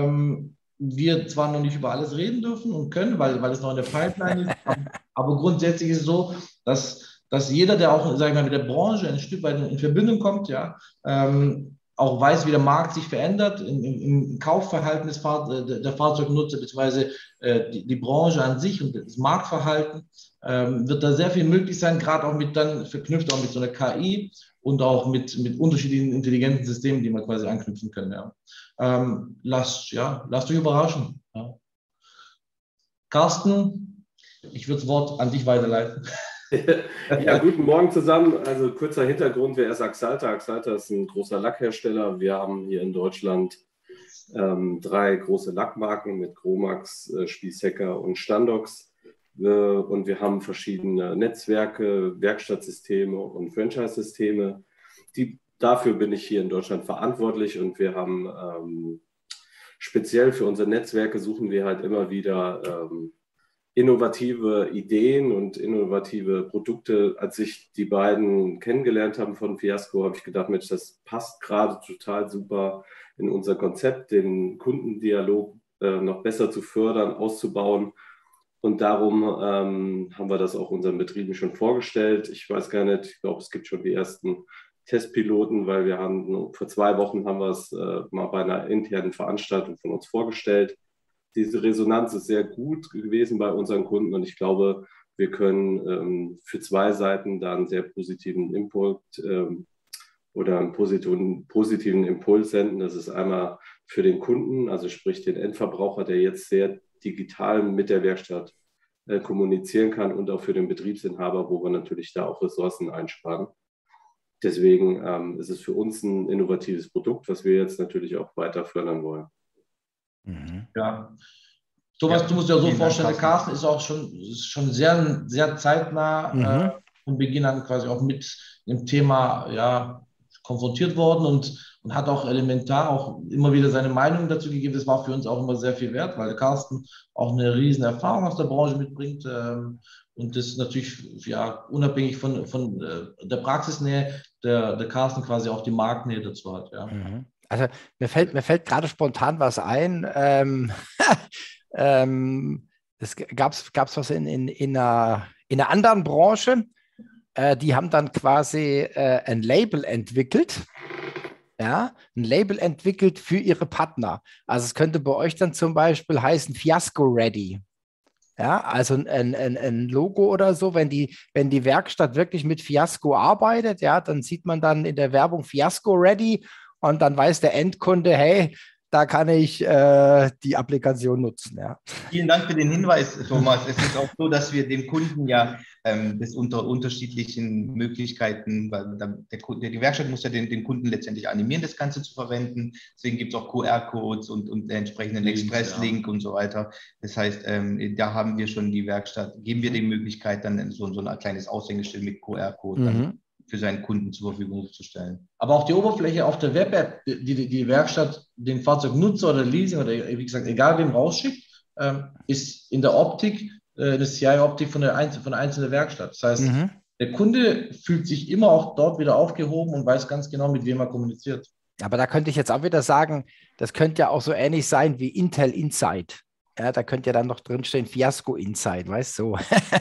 Wir zwar noch nicht über alles reden dürfen und können, weil es noch in der Pipeline ist, aber grundsätzlich ist es so, dass jeder, der auch, sag ich mal, mit der Branche ein Stück weit in Verbindung kommt, ja, auch weiß, wie der Markt sich verändert im Kaufverhalten der Fahrzeugnutzer, beziehungsweise die Branche an sich und das Marktverhalten, wird da sehr viel möglich sein, gerade auch dann verknüpft auch mit so einer KI und auch mit unterschiedlichen intelligenten Systemen, die man quasi anknüpfen können. Ja. Lasst euch überraschen. Ja. Carsten, ich würde das Wort an dich weiterleiten. Ja, guten Morgen zusammen. Also kurzer Hintergrund, wer ist Axalta? Axalta ist ein großer Lackhersteller. Wir haben hier in Deutschland 3 große Lackmarken mit Chromax, Spies-Hecker und Standox. Und wir haben verschiedene Netzwerke, Werkstattsysteme und Franchise-Systeme. Dafür bin ich hier in Deutschland verantwortlich und wir haben speziell für unsere Netzwerke suchen wir halt immer wieder innovative Ideen und innovative Produkte. Als ich die beiden kennengelernt habe von Fiasco, habe ich gedacht, Mensch, das passt gerade total super in unser Konzept, den Kundendialog noch besser zu fördern, auszubauen. Und darum haben wir das auch unseren Betrieben schon vorgestellt. Ich weiß gar nicht, ich glaube, es gibt schon die ersten Testpiloten, weil wir haben vor 2 Wochen haben wir es mal bei einer internen Veranstaltung von uns vorgestellt. Diese Resonanz ist sehr gut gewesen bei unseren Kunden und ich glaube, wir können für 2 Seiten da einen sehr positiven Input oder einen positiven Impuls senden. Das ist einmal für den Kunden, also sprich den Endverbraucher, der jetzt sehr digital mit der Werkstatt kommunizieren kann und auch für den Betriebsinhaber, wo wir natürlich da auch Ressourcen einsparen. Deswegen ist es für uns ein innovatives Produkt, was wir jetzt natürlich auch weiter fördern wollen. Ja. Thomas, du musst dir so vorstellen, der Carsten ist auch schon sehr, sehr zeitnah von Beginn an quasi auch mit dem Thema konfrontiert worden und hat auch elementar auch immer wieder seine Meinung dazu gegeben. Das war für uns auch immer sehr viel wert, weil der Carsten auch eine riesen Erfahrung aus der Branche mitbringt und das natürlich unabhängig von der Praxisnähe der Carsten quasi auch die Marktnähe dazu hat. Ja. Also mir fällt gerade spontan was ein. Es gab's was in einer anderen Branche. Die haben dann quasi ein Label entwickelt. Ja, ein Label entwickelt für ihre Partner. Also es könnte bei euch dann zum Beispiel heißen Fiasco Ready. Ja, also ein Logo oder so, wenn die Werkstatt wirklich mit Fiasco arbeitet, ja, dann sieht man dann in der Werbung Fiasco Ready und dann weiß der Endkunde, hey, da kann ich die Applikation nutzen. Ja. Vielen Dank für den Hinweis, Thomas. Es ist auch so, dass wir dem Kunden das unter unterschiedlichen Möglichkeiten, weil die Werkstatt muss ja den Kunden letztendlich animieren, das Ganze zu verwenden. Deswegen gibt es auch QR-Codes und den entsprechenden Express-Link und so weiter. Das heißt, da haben wir schon die Werkstatt, geben wir die Möglichkeit, dann so ein kleines Aushängeschild mit QR-Code für seinen Kunden zur Verfügung zu stellen. Aber auch die Oberfläche auf der Web-App, die Werkstatt den Fahrzeugnutzer oder Leasing oder wie gesagt, egal wem rausschickt, ist in der Optik eine CI-Optik von der einzelnen Werkstatt. Das heißt, der Kunde fühlt sich immer auch dort wieder aufgehoben und weiß ganz genau, mit wem er kommuniziert. Aber da könnte ich jetzt auch wieder sagen, das könnte ja auch so ähnlich sein wie Intel Inside. Ja, da könnte ja dann noch drinstehen Fiasco Inside, weißt du?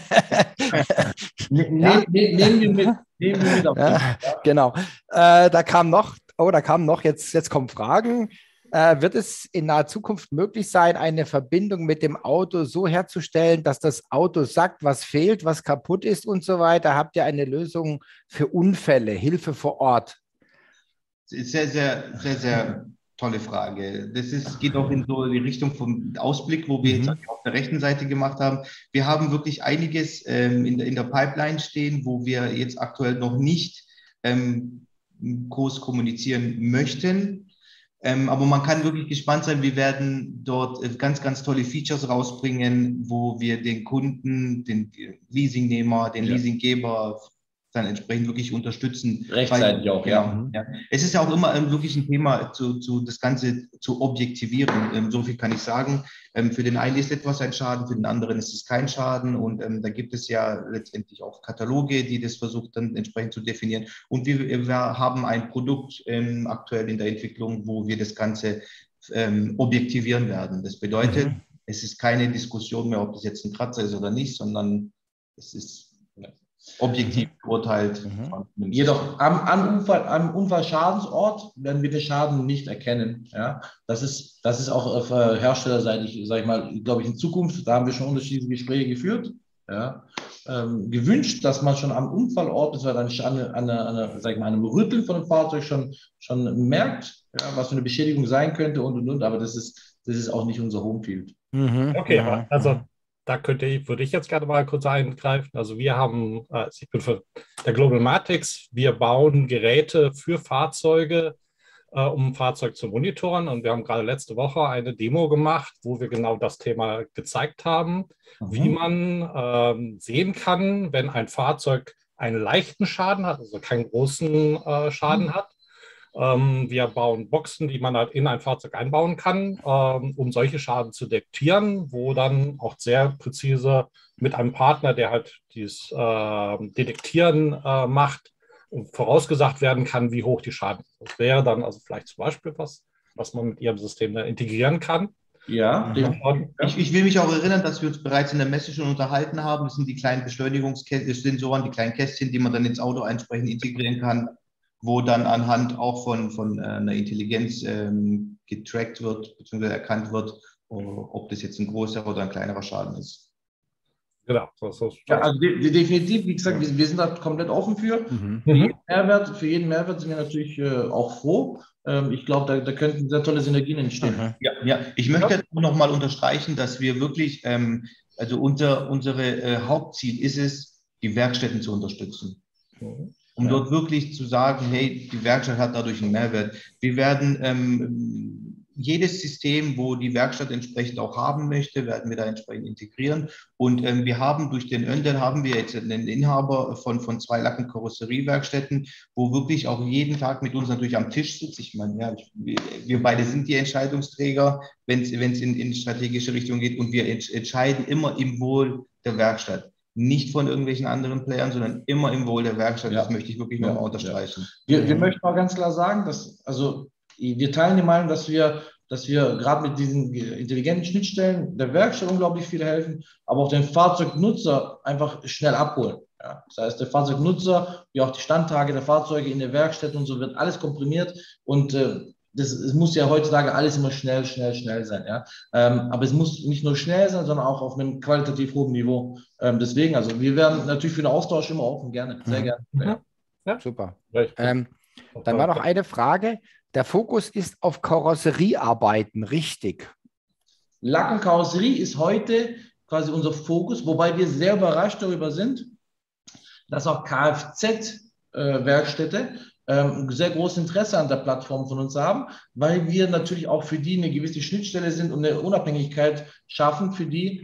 Nehmen wir mit auf ja, genau. Da kamen noch, jetzt kommen Fragen. Wird es in naher Zukunft möglich sein, eine Verbindung mit dem Auto so herzustellen, dass das Auto sagt, was fehlt, was kaputt ist und so weiter? Habt ihr eine Lösung für Unfälle, Hilfe vor Ort? Sehr, sehr, sehr, sehr tolle Frage. Geht auch in so die Richtung vom Ausblick, wo wir jetzt auf der rechten Seite gemacht haben. Wir haben wirklich einiges in der Pipeline stehen, wo wir jetzt aktuell noch nicht groß kommunizieren möchten. Aber man kann wirklich gespannt sein. Wir werden dort ganz, ganz tolle Features rausbringen, wo wir den Kunden, den Leasingnehmer, den Leasinggeber dann entsprechend wirklich unterstützen. Rechtzeitig auch, ja. Es ist ja auch immer wirklich ein Thema, das Ganze zu objektivieren. So viel kann ich sagen. Für den einen ist etwas ein Schaden, für den anderen ist es kein Schaden. Und da gibt es ja letztendlich auch Kataloge, die das versucht dann entsprechend zu definieren. Und wir haben ein Produkt aktuell in der Entwicklung, wo wir das Ganze objektivieren werden. Das bedeutet, es ist keine Diskussion mehr, ob das jetzt ein Kratzer ist oder nicht, sondern es ist objektiv beurteilt. Jedoch am Unfallschadensort werden wir den Schaden nicht erkennen. Ja? Das ist auch auf herstellerseitig, sage ich mal, glaube ich, in Zukunft, da haben wir schon unterschiedliche Gespräche geführt, gewünscht, dass man schon am Unfallort, das wird an einem Rütteln von dem Fahrzeug schon merkt, was für eine Beschädigung sein könnte und, aber das ist auch nicht unser Homefield. Okay, also da würde ich jetzt gerne mal kurz eingreifen. Also ich bin von der Global Matics. Wir bauen Geräte für Fahrzeuge um ein Fahrzeug zu monitoren. Und wir haben gerade letzte Woche eine Demo gemacht, wo wir genau das Thema gezeigt haben, wie man sehen kann, wenn ein Fahrzeug einen leichten Schaden hat, also keinen großen Schaden hat. Wir bauen Boxen, die man halt in ein Fahrzeug einbauen kann, um solche Schaden zu detektieren, wo dann auch sehr präzise mit einem Partner, der halt dieses Detektieren macht, vorausgesagt werden kann, wie hoch die Schaden sind. Das wäre dann also vielleicht zum Beispiel was man mit Ihrem System da integrieren kann. Ja, ich will mich auch erinnern, dass wir uns bereits in der Messe schon unterhalten haben. Das sind die kleinen Beschleunigungssensoren, die kleinen Kästchen, die man dann ins Auto entsprechend integrieren kann, wo dann anhand auch von einer Intelligenz getrackt wird, beziehungsweise erkannt wird, ob das jetzt ein großer oder ein kleinerer Schaden ist. Genau. Ja, also definitiv, wie gesagt, wir sind da komplett offen für. Für jeden Mehrwert sind wir natürlich auch froh. Ich glaube, da könnten sehr tolle Synergien entstehen. Ja. Ich möchte noch mal unterstreichen, dass wir wirklich, also unsere Hauptziel ist es, die Werkstätten zu unterstützen. Um dort wirklich zu sagen, hey, die Werkstatt hat dadurch einen Mehrwert. Wir werden jedes System, wo die Werkstatt entsprechend auch haben möchte, werden wir da entsprechend integrieren. Und wir haben durch den Önden haben wir jetzt einen Inhaber von 2 Lack- und Karosseriewerkstätten, wo wirklich auch jeden Tag mit uns natürlich am Tisch sitzt. Ich meine, ja, wir beide sind die Entscheidungsträger, wenn es in strategische Richtung geht. Und wir entscheiden immer im Wohl der Werkstatt. Nicht von irgendwelchen anderen Playern, sondern immer im Wohl der Werkstatt. Das möchte ich wirklich nochmal unterstreichen. Wir möchten auch ganz klar sagen, dass, wir teilen die Meinung, dass wir gerade mit diesen intelligenten Schnittstellen der Werkstatt unglaublich viel helfen, aber auch den Fahrzeugnutzer einfach schnell abholen. Ja. Das heißt, der Fahrzeugnutzer, wie auch die Standtage der Fahrzeuge in der Werkstatt und so, wird alles komprimiert und es muss ja heutzutage alles immer schnell sein. Ja? Aber es muss nicht nur schnell sein, sondern auch auf einem qualitativ hohen Niveau. Deswegen, also wir werden natürlich für den Austausch immer offen, gerne, sehr gerne. Ja. Super. Dann war noch eine Frage. Der Fokus ist auf Karosseriearbeiten, richtig? Lack- und Karosserie ist heute quasi unser Fokus, wobei wir sehr überrascht darüber sind, dass auch Kfz-Werkstätte sehr großes Interesse an der Plattform von uns haben, weil wir natürlich auch für die eine gewisse Schnittstelle sind und eine Unabhängigkeit schaffen für die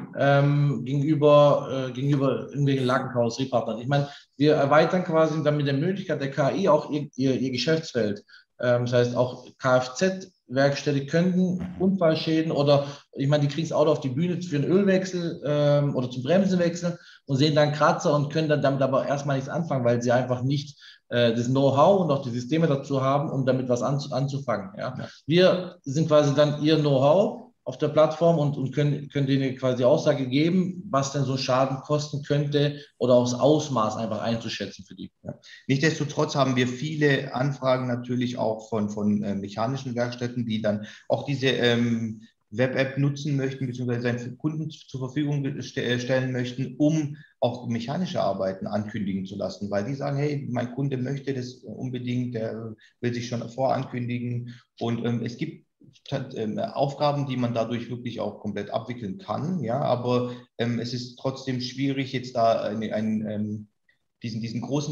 gegenüber irgendwelchen Lack- und Karosseriepartnern. Ich meine, wir erweitern quasi dann mit der Möglichkeit der KI auch ihr Geschäftsfeld. Das heißt, auch Kfz-Werkstätte könnten Unfallschäden oder, ich meine, die kriegen das Auto auf die Bühne für einen Ölwechsel oder zum Bremsenwechsel und sehen dann Kratzer und können dann damit aber erstmal nichts anfangen, weil sie einfach nicht das Know-how und auch die Systeme dazu haben, um damit was anzufangen. Ja. Wir sind quasi dann ihr Know-how auf der Plattform und können denen quasi Aussage geben, was denn so ein Schaden kosten könnte oder auch das Ausmaß einfach einzuschätzen für die. Ja. Nichtsdestotrotz haben wir viele Anfragen natürlich auch von mechanischen Werkstätten, die dann auch diese Web-App nutzen möchten, beziehungsweise seinen Kunden zur Verfügung stellen möchten, um auch mechanische Arbeiten ankündigen zu lassen, weil die sagen, hey, mein Kunde möchte das unbedingt, der will sich schon vorankündigen und es gibt Aufgaben, die man dadurch wirklich auch komplett abwickeln kann, ja, aber es ist trotzdem schwierig, jetzt da diesen großen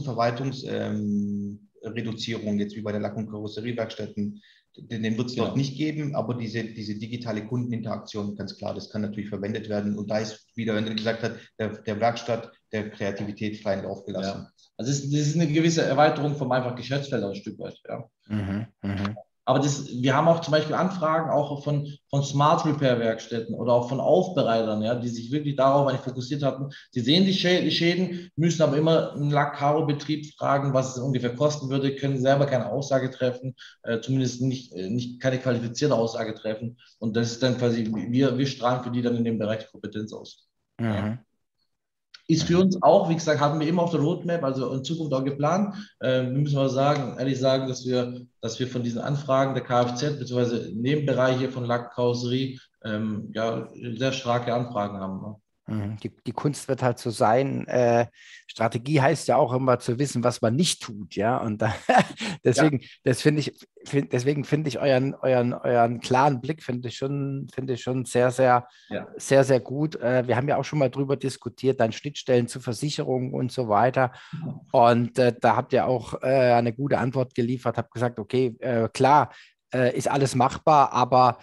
Verwaltungsreduzierung jetzt wie bei der Lack- und Karosseriewerkstätten, den wird es dort nicht geben, aber diese digitale Kundeninteraktion, ganz klar, das kann natürlich verwendet werden und da ist, wie der Ende gesagt hat, der Werkstatt der Kreativität freien Lauf gelassen. Ja. Also das ist eine gewisse Erweiterung vom einfach Geschäftsfeld ein Stück weit, ja. Aber wir haben auch zum Beispiel Anfragen auch von Smart Repair Werkstätten oder auch von Aufbereitern, ja, die sich wirklich darauf eigentlich fokussiert hatten. Sie sehen die Schäden, müssen aber immer einen Lack-Karo-Betrieb fragen, was es ungefähr kosten würde, können selber keine Aussage treffen, zumindest nicht keine qualifizierte Aussage treffen. Und das ist dann quasi, wir strahlen für die dann in dem Bereich die Kompetenz aus. Ja. Ist für uns auch, wie gesagt, hatten wir immer auf der Roadmap, also in Zukunft auch geplant. Wir müssen aber ehrlich sagen, dass wir von diesen Anfragen der Kfz bzw. Nebenbereiche von Lack, Karosserie sehr starke Anfragen haben. Die Kunst wird halt so sein, Strategie heißt ja auch immer zu wissen, was man nicht tut, ja. Und deswegen, deswegen finde ich euren klaren Blick, finde ich schon sehr, sehr, sehr, sehr gut. Wir haben ja auch schon mal drüber diskutiert, dann Schnittstellen zu Versicherungen und so weiter. Und da habt ihr auch eine gute Antwort geliefert, habt gesagt, okay, klar, ist alles machbar, aber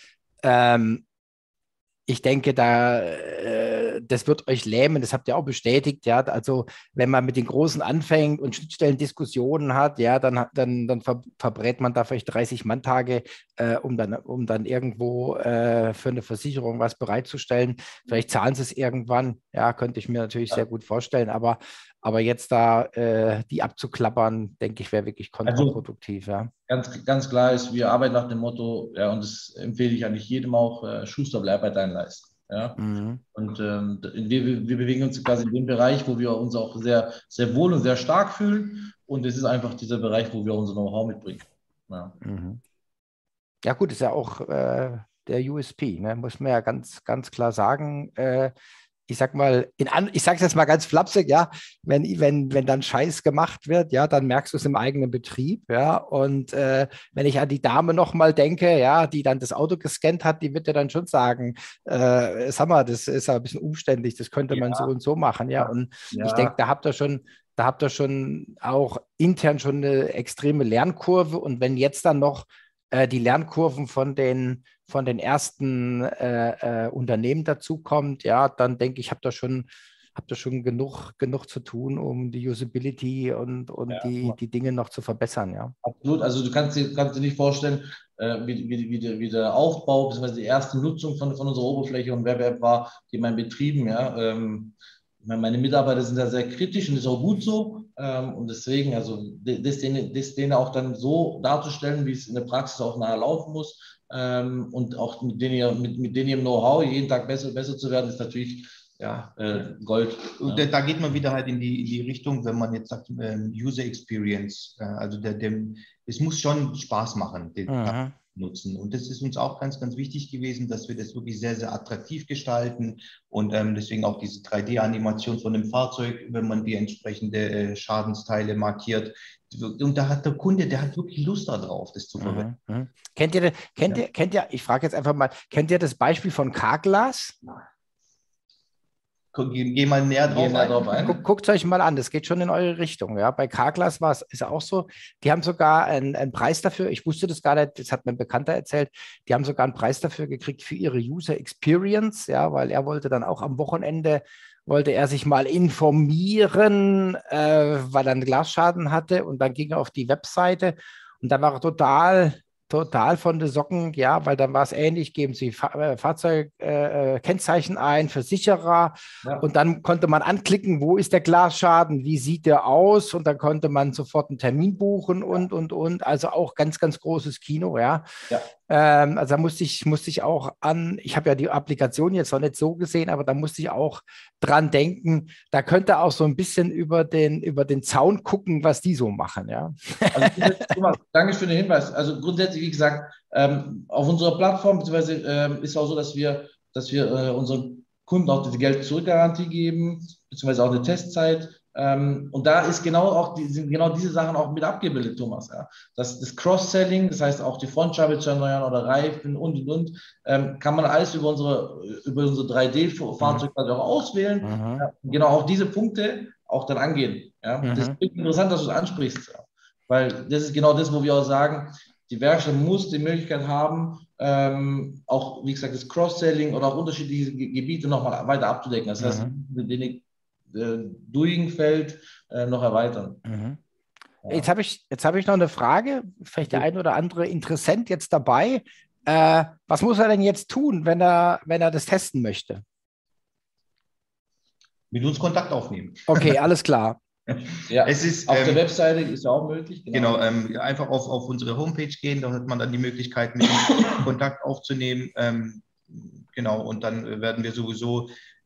ich denke, das wird euch lähmen, das habt ihr auch bestätigt, ja. Also wenn man mit den Großen anfängt und Schnittstellendiskussionen hat, ja, dann verbrät man da vielleicht 30 Manntage, um dann irgendwo für eine Versicherung was bereitzustellen. Vielleicht zahlen sie es irgendwann, ja, könnte ich mir natürlich sehr gut vorstellen, aber jetzt da die abzuklappern, denke ich, wäre wirklich kontraproduktiv. Ja. Ganz klar ist, wir arbeiten nach dem Motto, ja, und das empfehle ich eigentlich jedem auch, Schuster, bleib bei deinen Leisten. Ja? Und wir bewegen uns quasi in dem Bereich, wo wir uns auch sehr, sehr wohl und sehr stark fühlen. Und es ist einfach dieser Bereich, wo wir unser Know-how mitbringen. Ja. Ja gut, ist ja auch der USP, ne? Muss man ja ganz, ganz klar sagen. Ich sag mal, ich sage es jetzt mal ganz flapsig, ja, wenn dann Scheiß gemacht wird, ja, dann merkst du es im eigenen Betrieb, ja, und wenn ich an die Dame nochmal denke, ja, die dann das Auto gescannt hat, die wird ja dann schon sagen, sag mal, das ist ja ein bisschen umständlich, das könnte man so und so machen, ja, und ich denke, da habt ihr schon auch intern schon eine extreme Lernkurve, und wenn jetzt dann noch die Lernkurven von den ersten Unternehmen dazukommt, ja, dann denke ich, habt ihr schon genug zu tun, um die Usability und die Dinge noch zu verbessern, ja. Absolut, also du kannst dir nicht vorstellen, wie der Aufbau bzw. die erste Nutzung von unserer Oberfläche und Web-App war, die in meinen Betrieben, ja, meine Mitarbeiter sind da sehr kritisch und das ist auch gut so. Und deswegen, also das denen auch dann so darzustellen, wie es in der Praxis auch nachher laufen muss, und auch mit denen Know-how jeden Tag besser zu werden, ist natürlich Gold. Und da geht man wieder halt in die Richtung, wenn man jetzt sagt, User Experience, also es muss schon Spaß machen, den nutzen. Und das ist uns auch ganz, ganz wichtig gewesen, dass wir das wirklich sehr, sehr attraktiv gestalten, und deswegen auch diese 3D-Animation von dem Fahrzeug, wenn man die entsprechende Schadensteile markiert. Und da hat der Kunde, der hat wirklich Lust darauf, das zu verwenden. Kennt ihr, ich frage jetzt einfach mal, kennt ihr das Beispiel von Carglass? Geh mal näher drauf ein. Guckt es euch mal an, das geht schon in eure Richtung. Ja? Bei Carglass ist auch so, die haben sogar einen Preis dafür, ich wusste das gar nicht, das hat mein Bekannter erzählt, die haben sogar einen Preis dafür gekriegt für ihre User Experience, ja, weil er wollte dann auch am Wochenende, wollte er sich mal informieren, weil er einen Glasschaden hatte, und dann ging er auf die Webseite und da war er total von den Socken, ja, weil dann war es ähnlich, geben Sie Fahrzeugkennzeichen ein, Versicherer, und dann konnte man anklicken, wo ist der Glasschaden, wie sieht der aus, und dann konnte man sofort einen Termin buchen und, also auch ganz, ganz großes Kino, ja. Also da musste ich auch ich habe ja die Applikation jetzt noch nicht so gesehen, aber da musste ich auch dran denken, da könnte auch so ein bisschen über den Zaun gucken, was die so machen, ja. Also, Thomas, danke für den Hinweis. Also grundsätzlich, wie gesagt, auf unserer Plattform, beziehungsweise ist es auch so, dass wir unseren Kunden auch diese Geld-Zurück-Garantie geben, beziehungsweise auch eine Testzeit. Und da sind genau diese Sachen auch mit abgebildet, Thomas. Ja. Das Cross-Selling, das heißt auch die Frontscheibe zu erneuern oder Reifen und, kann man alles über unsere 3D-Fahrzeug auch auswählen. Ja, genau, auch diese Punkte auch dann angehen. Ja. Das ist interessant, dass du es ansprichst, weil das ist genau das, wo wir auch sagen, die Werkstatt muss die Möglichkeit haben, auch, wie gesagt, das Cross-Selling oder auch unterschiedliche Gebiete nochmal weiter abzudecken. Das heißt, Doing-Feld noch erweitern. Ja. Jetzt habe ich noch eine Frage, vielleicht der ein oder andere Interessent jetzt dabei. Was muss er denn jetzt tun, wenn er das testen möchte? Mit uns Kontakt aufnehmen. Okay, alles klar. Ja, es ist auf der Webseite ist ja auch möglich. Genau, einfach auf unsere Homepage gehen, da hat man dann die Möglichkeit, mit uns Kontakt aufzunehmen. Genau, und dann werden wir sowieso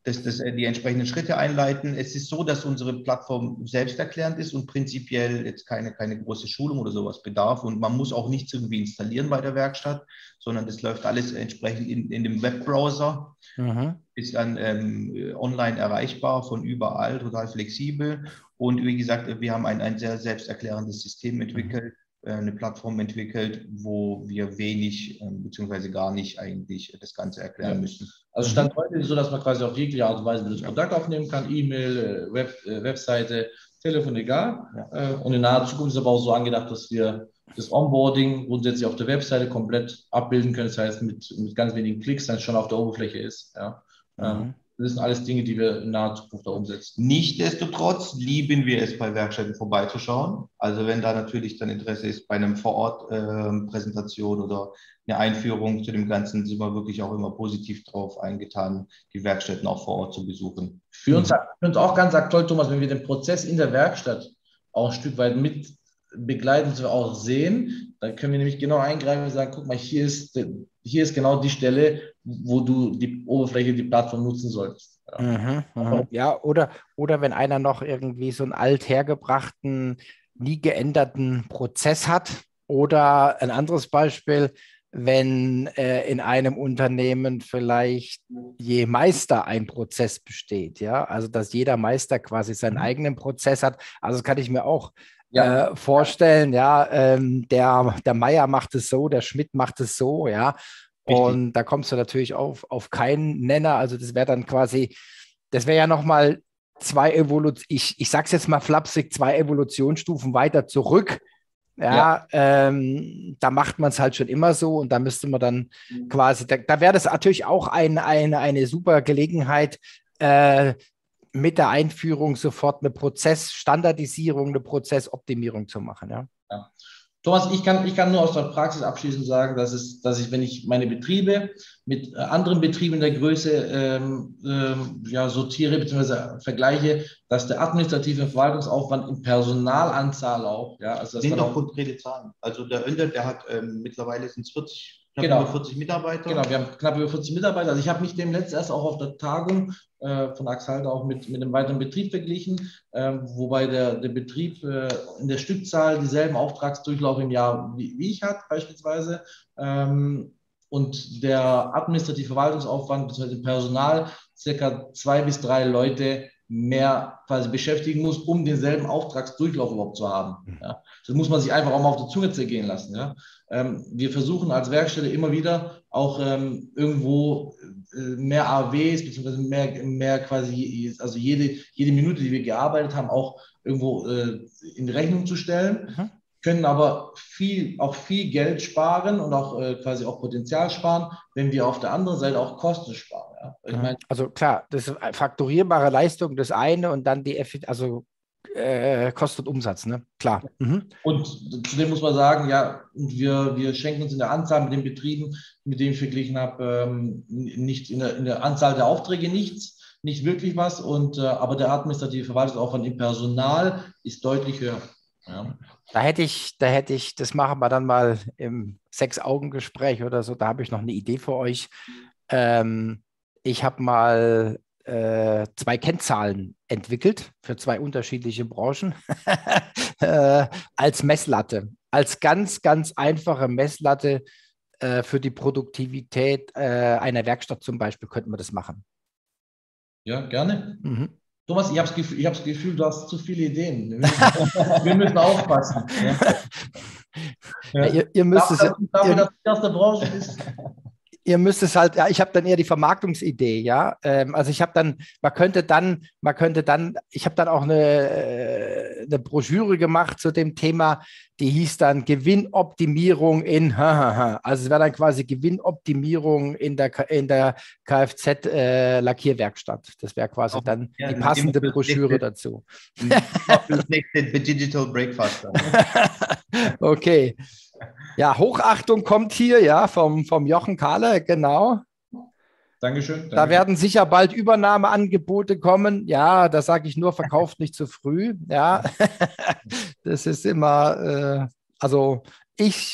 die entsprechenden Schritte einleiten. Es ist so, dass unsere Plattform selbsterklärend ist und prinzipiell jetzt keine große Schulung oder sowas bedarf. Und man muss auch nichts irgendwie installieren bei der Werkstatt, sondern das läuft alles entsprechend in dem Webbrowser. Ist dann online erreichbar von überall, total flexibel. Und wie gesagt, wir haben ein sehr selbsterklärendes System entwickelt, eine Plattform entwickelt, wo wir wenig beziehungsweise gar nicht eigentlich das Ganze erklären müssen. Also Stand heute ist es so, dass man quasi auf jegliche Art und Weise mit Kontakt aufnehmen kann, E-Mail, Webseite, Telefon, egal. Und in naher Zukunft ist aber auch so angedacht, dass wir das Onboarding grundsätzlich auf der Webseite komplett abbilden können. Das heißt, mit ganz wenigen Klicks dann schon auf der Oberfläche ist. Ja. Das sind alles Dinge, die wir in naher Zukunft auch umsetzen. Nichtsdestotrotz lieben wir es, bei Werkstätten vorbeizuschauen. Also wenn da natürlich dann Interesse ist bei einem Vor-Ort-Präsentation oder eine Einführung zu dem Ganzen, sind wir wirklich auch immer positiv drauf eingetan, die Werkstätten auch vor Ort zu besuchen. Für uns auch ganz aktuell, Thomas, wenn wir den Prozess in der Werkstatt auch ein Stück weit mit begleiten, dass wir auch sehen, dann können wir nämlich genau eingreifen und sagen, guck mal, hier ist genau die Stelle, wo du die Oberfläche, die Plattform nutzen sollst. Ja, oder wenn einer noch irgendwie so einen althergebrachten, nie geänderten Prozess hat. Oder ein anderes Beispiel, wenn in einem Unternehmen vielleicht je Meister ein Prozess besteht, ja, also dass jeder Meister quasi seinen eigenen Prozess hat. Also das kann ich mir auch vorstellen, ja, der Meier macht es so, der Schmidt macht es so, ja. Und da kommst du natürlich auf keinen Nenner. Also das wäre dann quasi, das wäre ja nochmal ich sag's jetzt mal flapsig, 2 Evolutionsstufen weiter zurück. Ja. Da macht man es halt schon immer so und da müsste man dann quasi, da wäre das natürlich auch eine super Gelegenheit, mit der Einführung sofort eine Prozessstandardisierung, eine Prozessoptimierung zu machen. Ja. Thomas, ich kann nur aus der Praxis abschließend sagen, dass ich, wenn ich meine Betriebe mit anderen Betrieben der Größe sortiere bzw. vergleiche, dass der administrative Verwaltungsaufwand in Personalanzahl auch, also das sind auch konkrete Zahlen. Also der Önder, der hat mittlerweile sind es 40 Mitarbeiter. Genau, wir haben knapp über 40 Mitarbeiter. Also ich habe mich dem letztens auch auf der Tagung von Axalta auch mit einem weiteren Betrieb verglichen, wobei der Betrieb in der Stückzahl dieselben Auftragsdurchlauf im Jahr wie ich hat beispielsweise. Und der administrative Verwaltungsaufwand bzw. Personal circa 2 bis 3 Leute mehr quasi beschäftigen muss, um denselben Auftragsdurchlauf überhaupt zu haben. Ja. Das muss man sich einfach auch mal auf die Zunge zergehen lassen. Ja. Wir versuchen als Werkstätte immer wieder auch irgendwo mehr AWs beziehungsweise mehr quasi, also jede Minute, die wir gearbeitet haben, auch irgendwo in Rechnung zu stellen, können aber viel Geld sparen und auch quasi auch Potenzial sparen, wenn wir auf der anderen Seite auch Kosten sparen. Ja. Ich meine, also klar, das ist fakturierbare Leistung, das eine und dann die kostet Umsatz, ne? Klar. Und zudem muss man sagen, ja, wir schenken uns in der Anzahl mit den Betrieben, mit denen ich verglichen habe, nicht in der Anzahl der Aufträge nicht wirklich was, aber der administrative Verwaltungsaufwand im Personal ist deutlich höher. Ja. Da hätte ich, das machen wir dann mal im 6-Augen-Gespräch oder so, da habe ich noch eine Idee für euch. Ich habe mal 2 Kennzahlen entwickelt für 2 unterschiedliche Branchen als Messlatte, als ganz, ganz einfache Messlatte für die Produktivität einer Werkstatt zum Beispiel könnten wir das machen. Ja, gerne. Thomas, ich habe das Gefühl, du hast zu viele Ideen. Wir müssen aufpassen. Ja, ihr müsst es. Dafür, dass du aus der Branche bist. Ihr müsst es halt, ja, ich habe dann eher die Vermarktungsidee, ja. Also ich habe dann, ich habe dann auch eine Broschüre gemacht zu dem Thema, die hieß dann Gewinnoptimierung also es wäre dann quasi Gewinnoptimierung in der Kfz-Lackierwerkstatt. Das wäre quasi dann die passende Broschüre dazu. Das nächste Digital Breakfast. Okay. Ja, Hochachtung kommt hier, ja, vom Jochen Kahle, genau. Dankeschön. Da werden sicher bald Übernahmeangebote kommen. Ja, da sage ich nur, verkauft nicht zu früh. Ja, das ist immer, also ich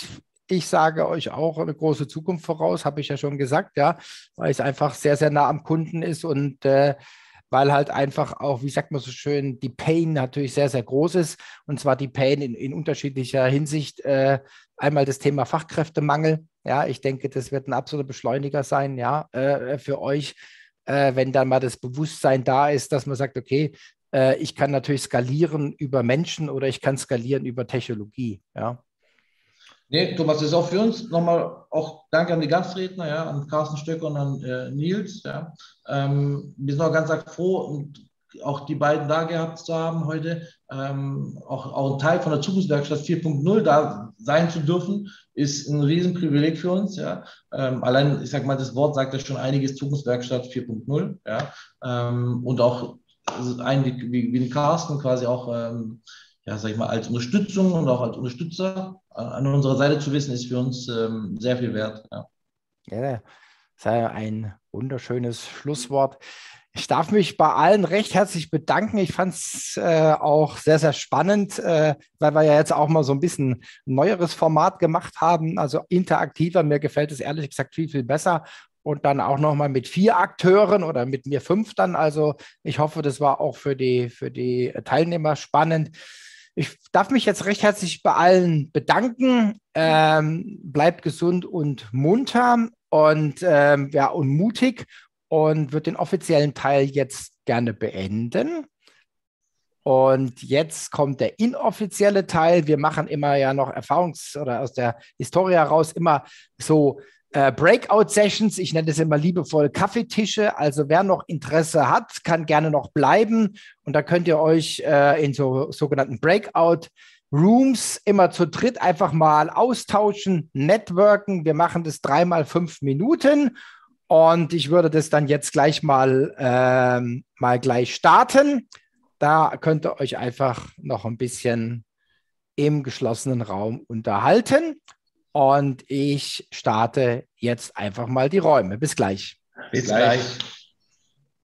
Ich sage euch auch eine große Zukunft voraus, habe ich ja schon gesagt, ja, weil es einfach sehr, sehr nah am Kunden ist und weil halt einfach auch, wie sagt man so schön, die Pain natürlich sehr, sehr groß ist. Und zwar die Pain in unterschiedlicher Hinsicht. Einmal das Thema Fachkräftemangel. Ja, ich denke, das wird ein absoluter Beschleuniger sein, ja, für euch, wenn dann mal das Bewusstsein da ist, dass man sagt, okay, ich kann natürlich skalieren über Menschen oder ich kann skalieren über Technologie, ja. Nee, Thomas, das ist auch für uns nochmal auch danke an die Gastredner, ja, an Carsten Stöcker und an Nils. Ja. Wir sind auch ganz froh, und auch die beiden da gehabt zu haben heute. Auch ein Teil von der Zukunftswerkstatt 4.0 da sein zu dürfen, ist ein Riesenprivileg für uns. Ja. Allein, ich sag mal, das Wort sagt ja schon einiges, Zukunftswerkstatt 4.0. Ja. Und auch ein wie den Carsten quasi auch ja, sag ich mal, als Unterstützung und auch als Unterstützer an unserer Seite zu wissen, ist für uns sehr viel wert. Ja. Ja, das sei ein wunderschönes Schlusswort. Ich darf mich bei allen recht herzlich bedanken. Ich fand es auch sehr, sehr spannend, weil wir ja jetzt auch mal so ein bisschen ein neueres Format gemacht haben, also interaktiver. Mir gefällt es ehrlich gesagt viel, viel besser. Und dann auch nochmal mit 4 Akteuren oder mit mir 5 dann. Also ich hoffe, das war auch für die Teilnehmer spannend. Ich darf mich jetzt recht herzlich bei allen bedanken. Bleibt gesund und munter und, ja, und mutig und würde den offiziellen Teil jetzt gerne beenden. Und jetzt kommt der inoffizielle Teil. Wir machen immer ja noch oder aus der Historie heraus immer so Breakout-Sessions, ich nenne das immer liebevoll Kaffeetische. Also wer noch Interesse hat, kann gerne noch bleiben. Und da könnt ihr euch in so sogenannten Breakout-Rooms immer zu dritt einfach mal austauschen, networken. Wir machen das 3 mal 5 Minuten. Und ich würde das dann jetzt gleich mal gleich starten. Da könnt ihr euch einfach noch ein bisschen im geschlossenen Raum unterhalten. Und ich starte jetzt einfach mal die Räume. Bis gleich. Bis gleich.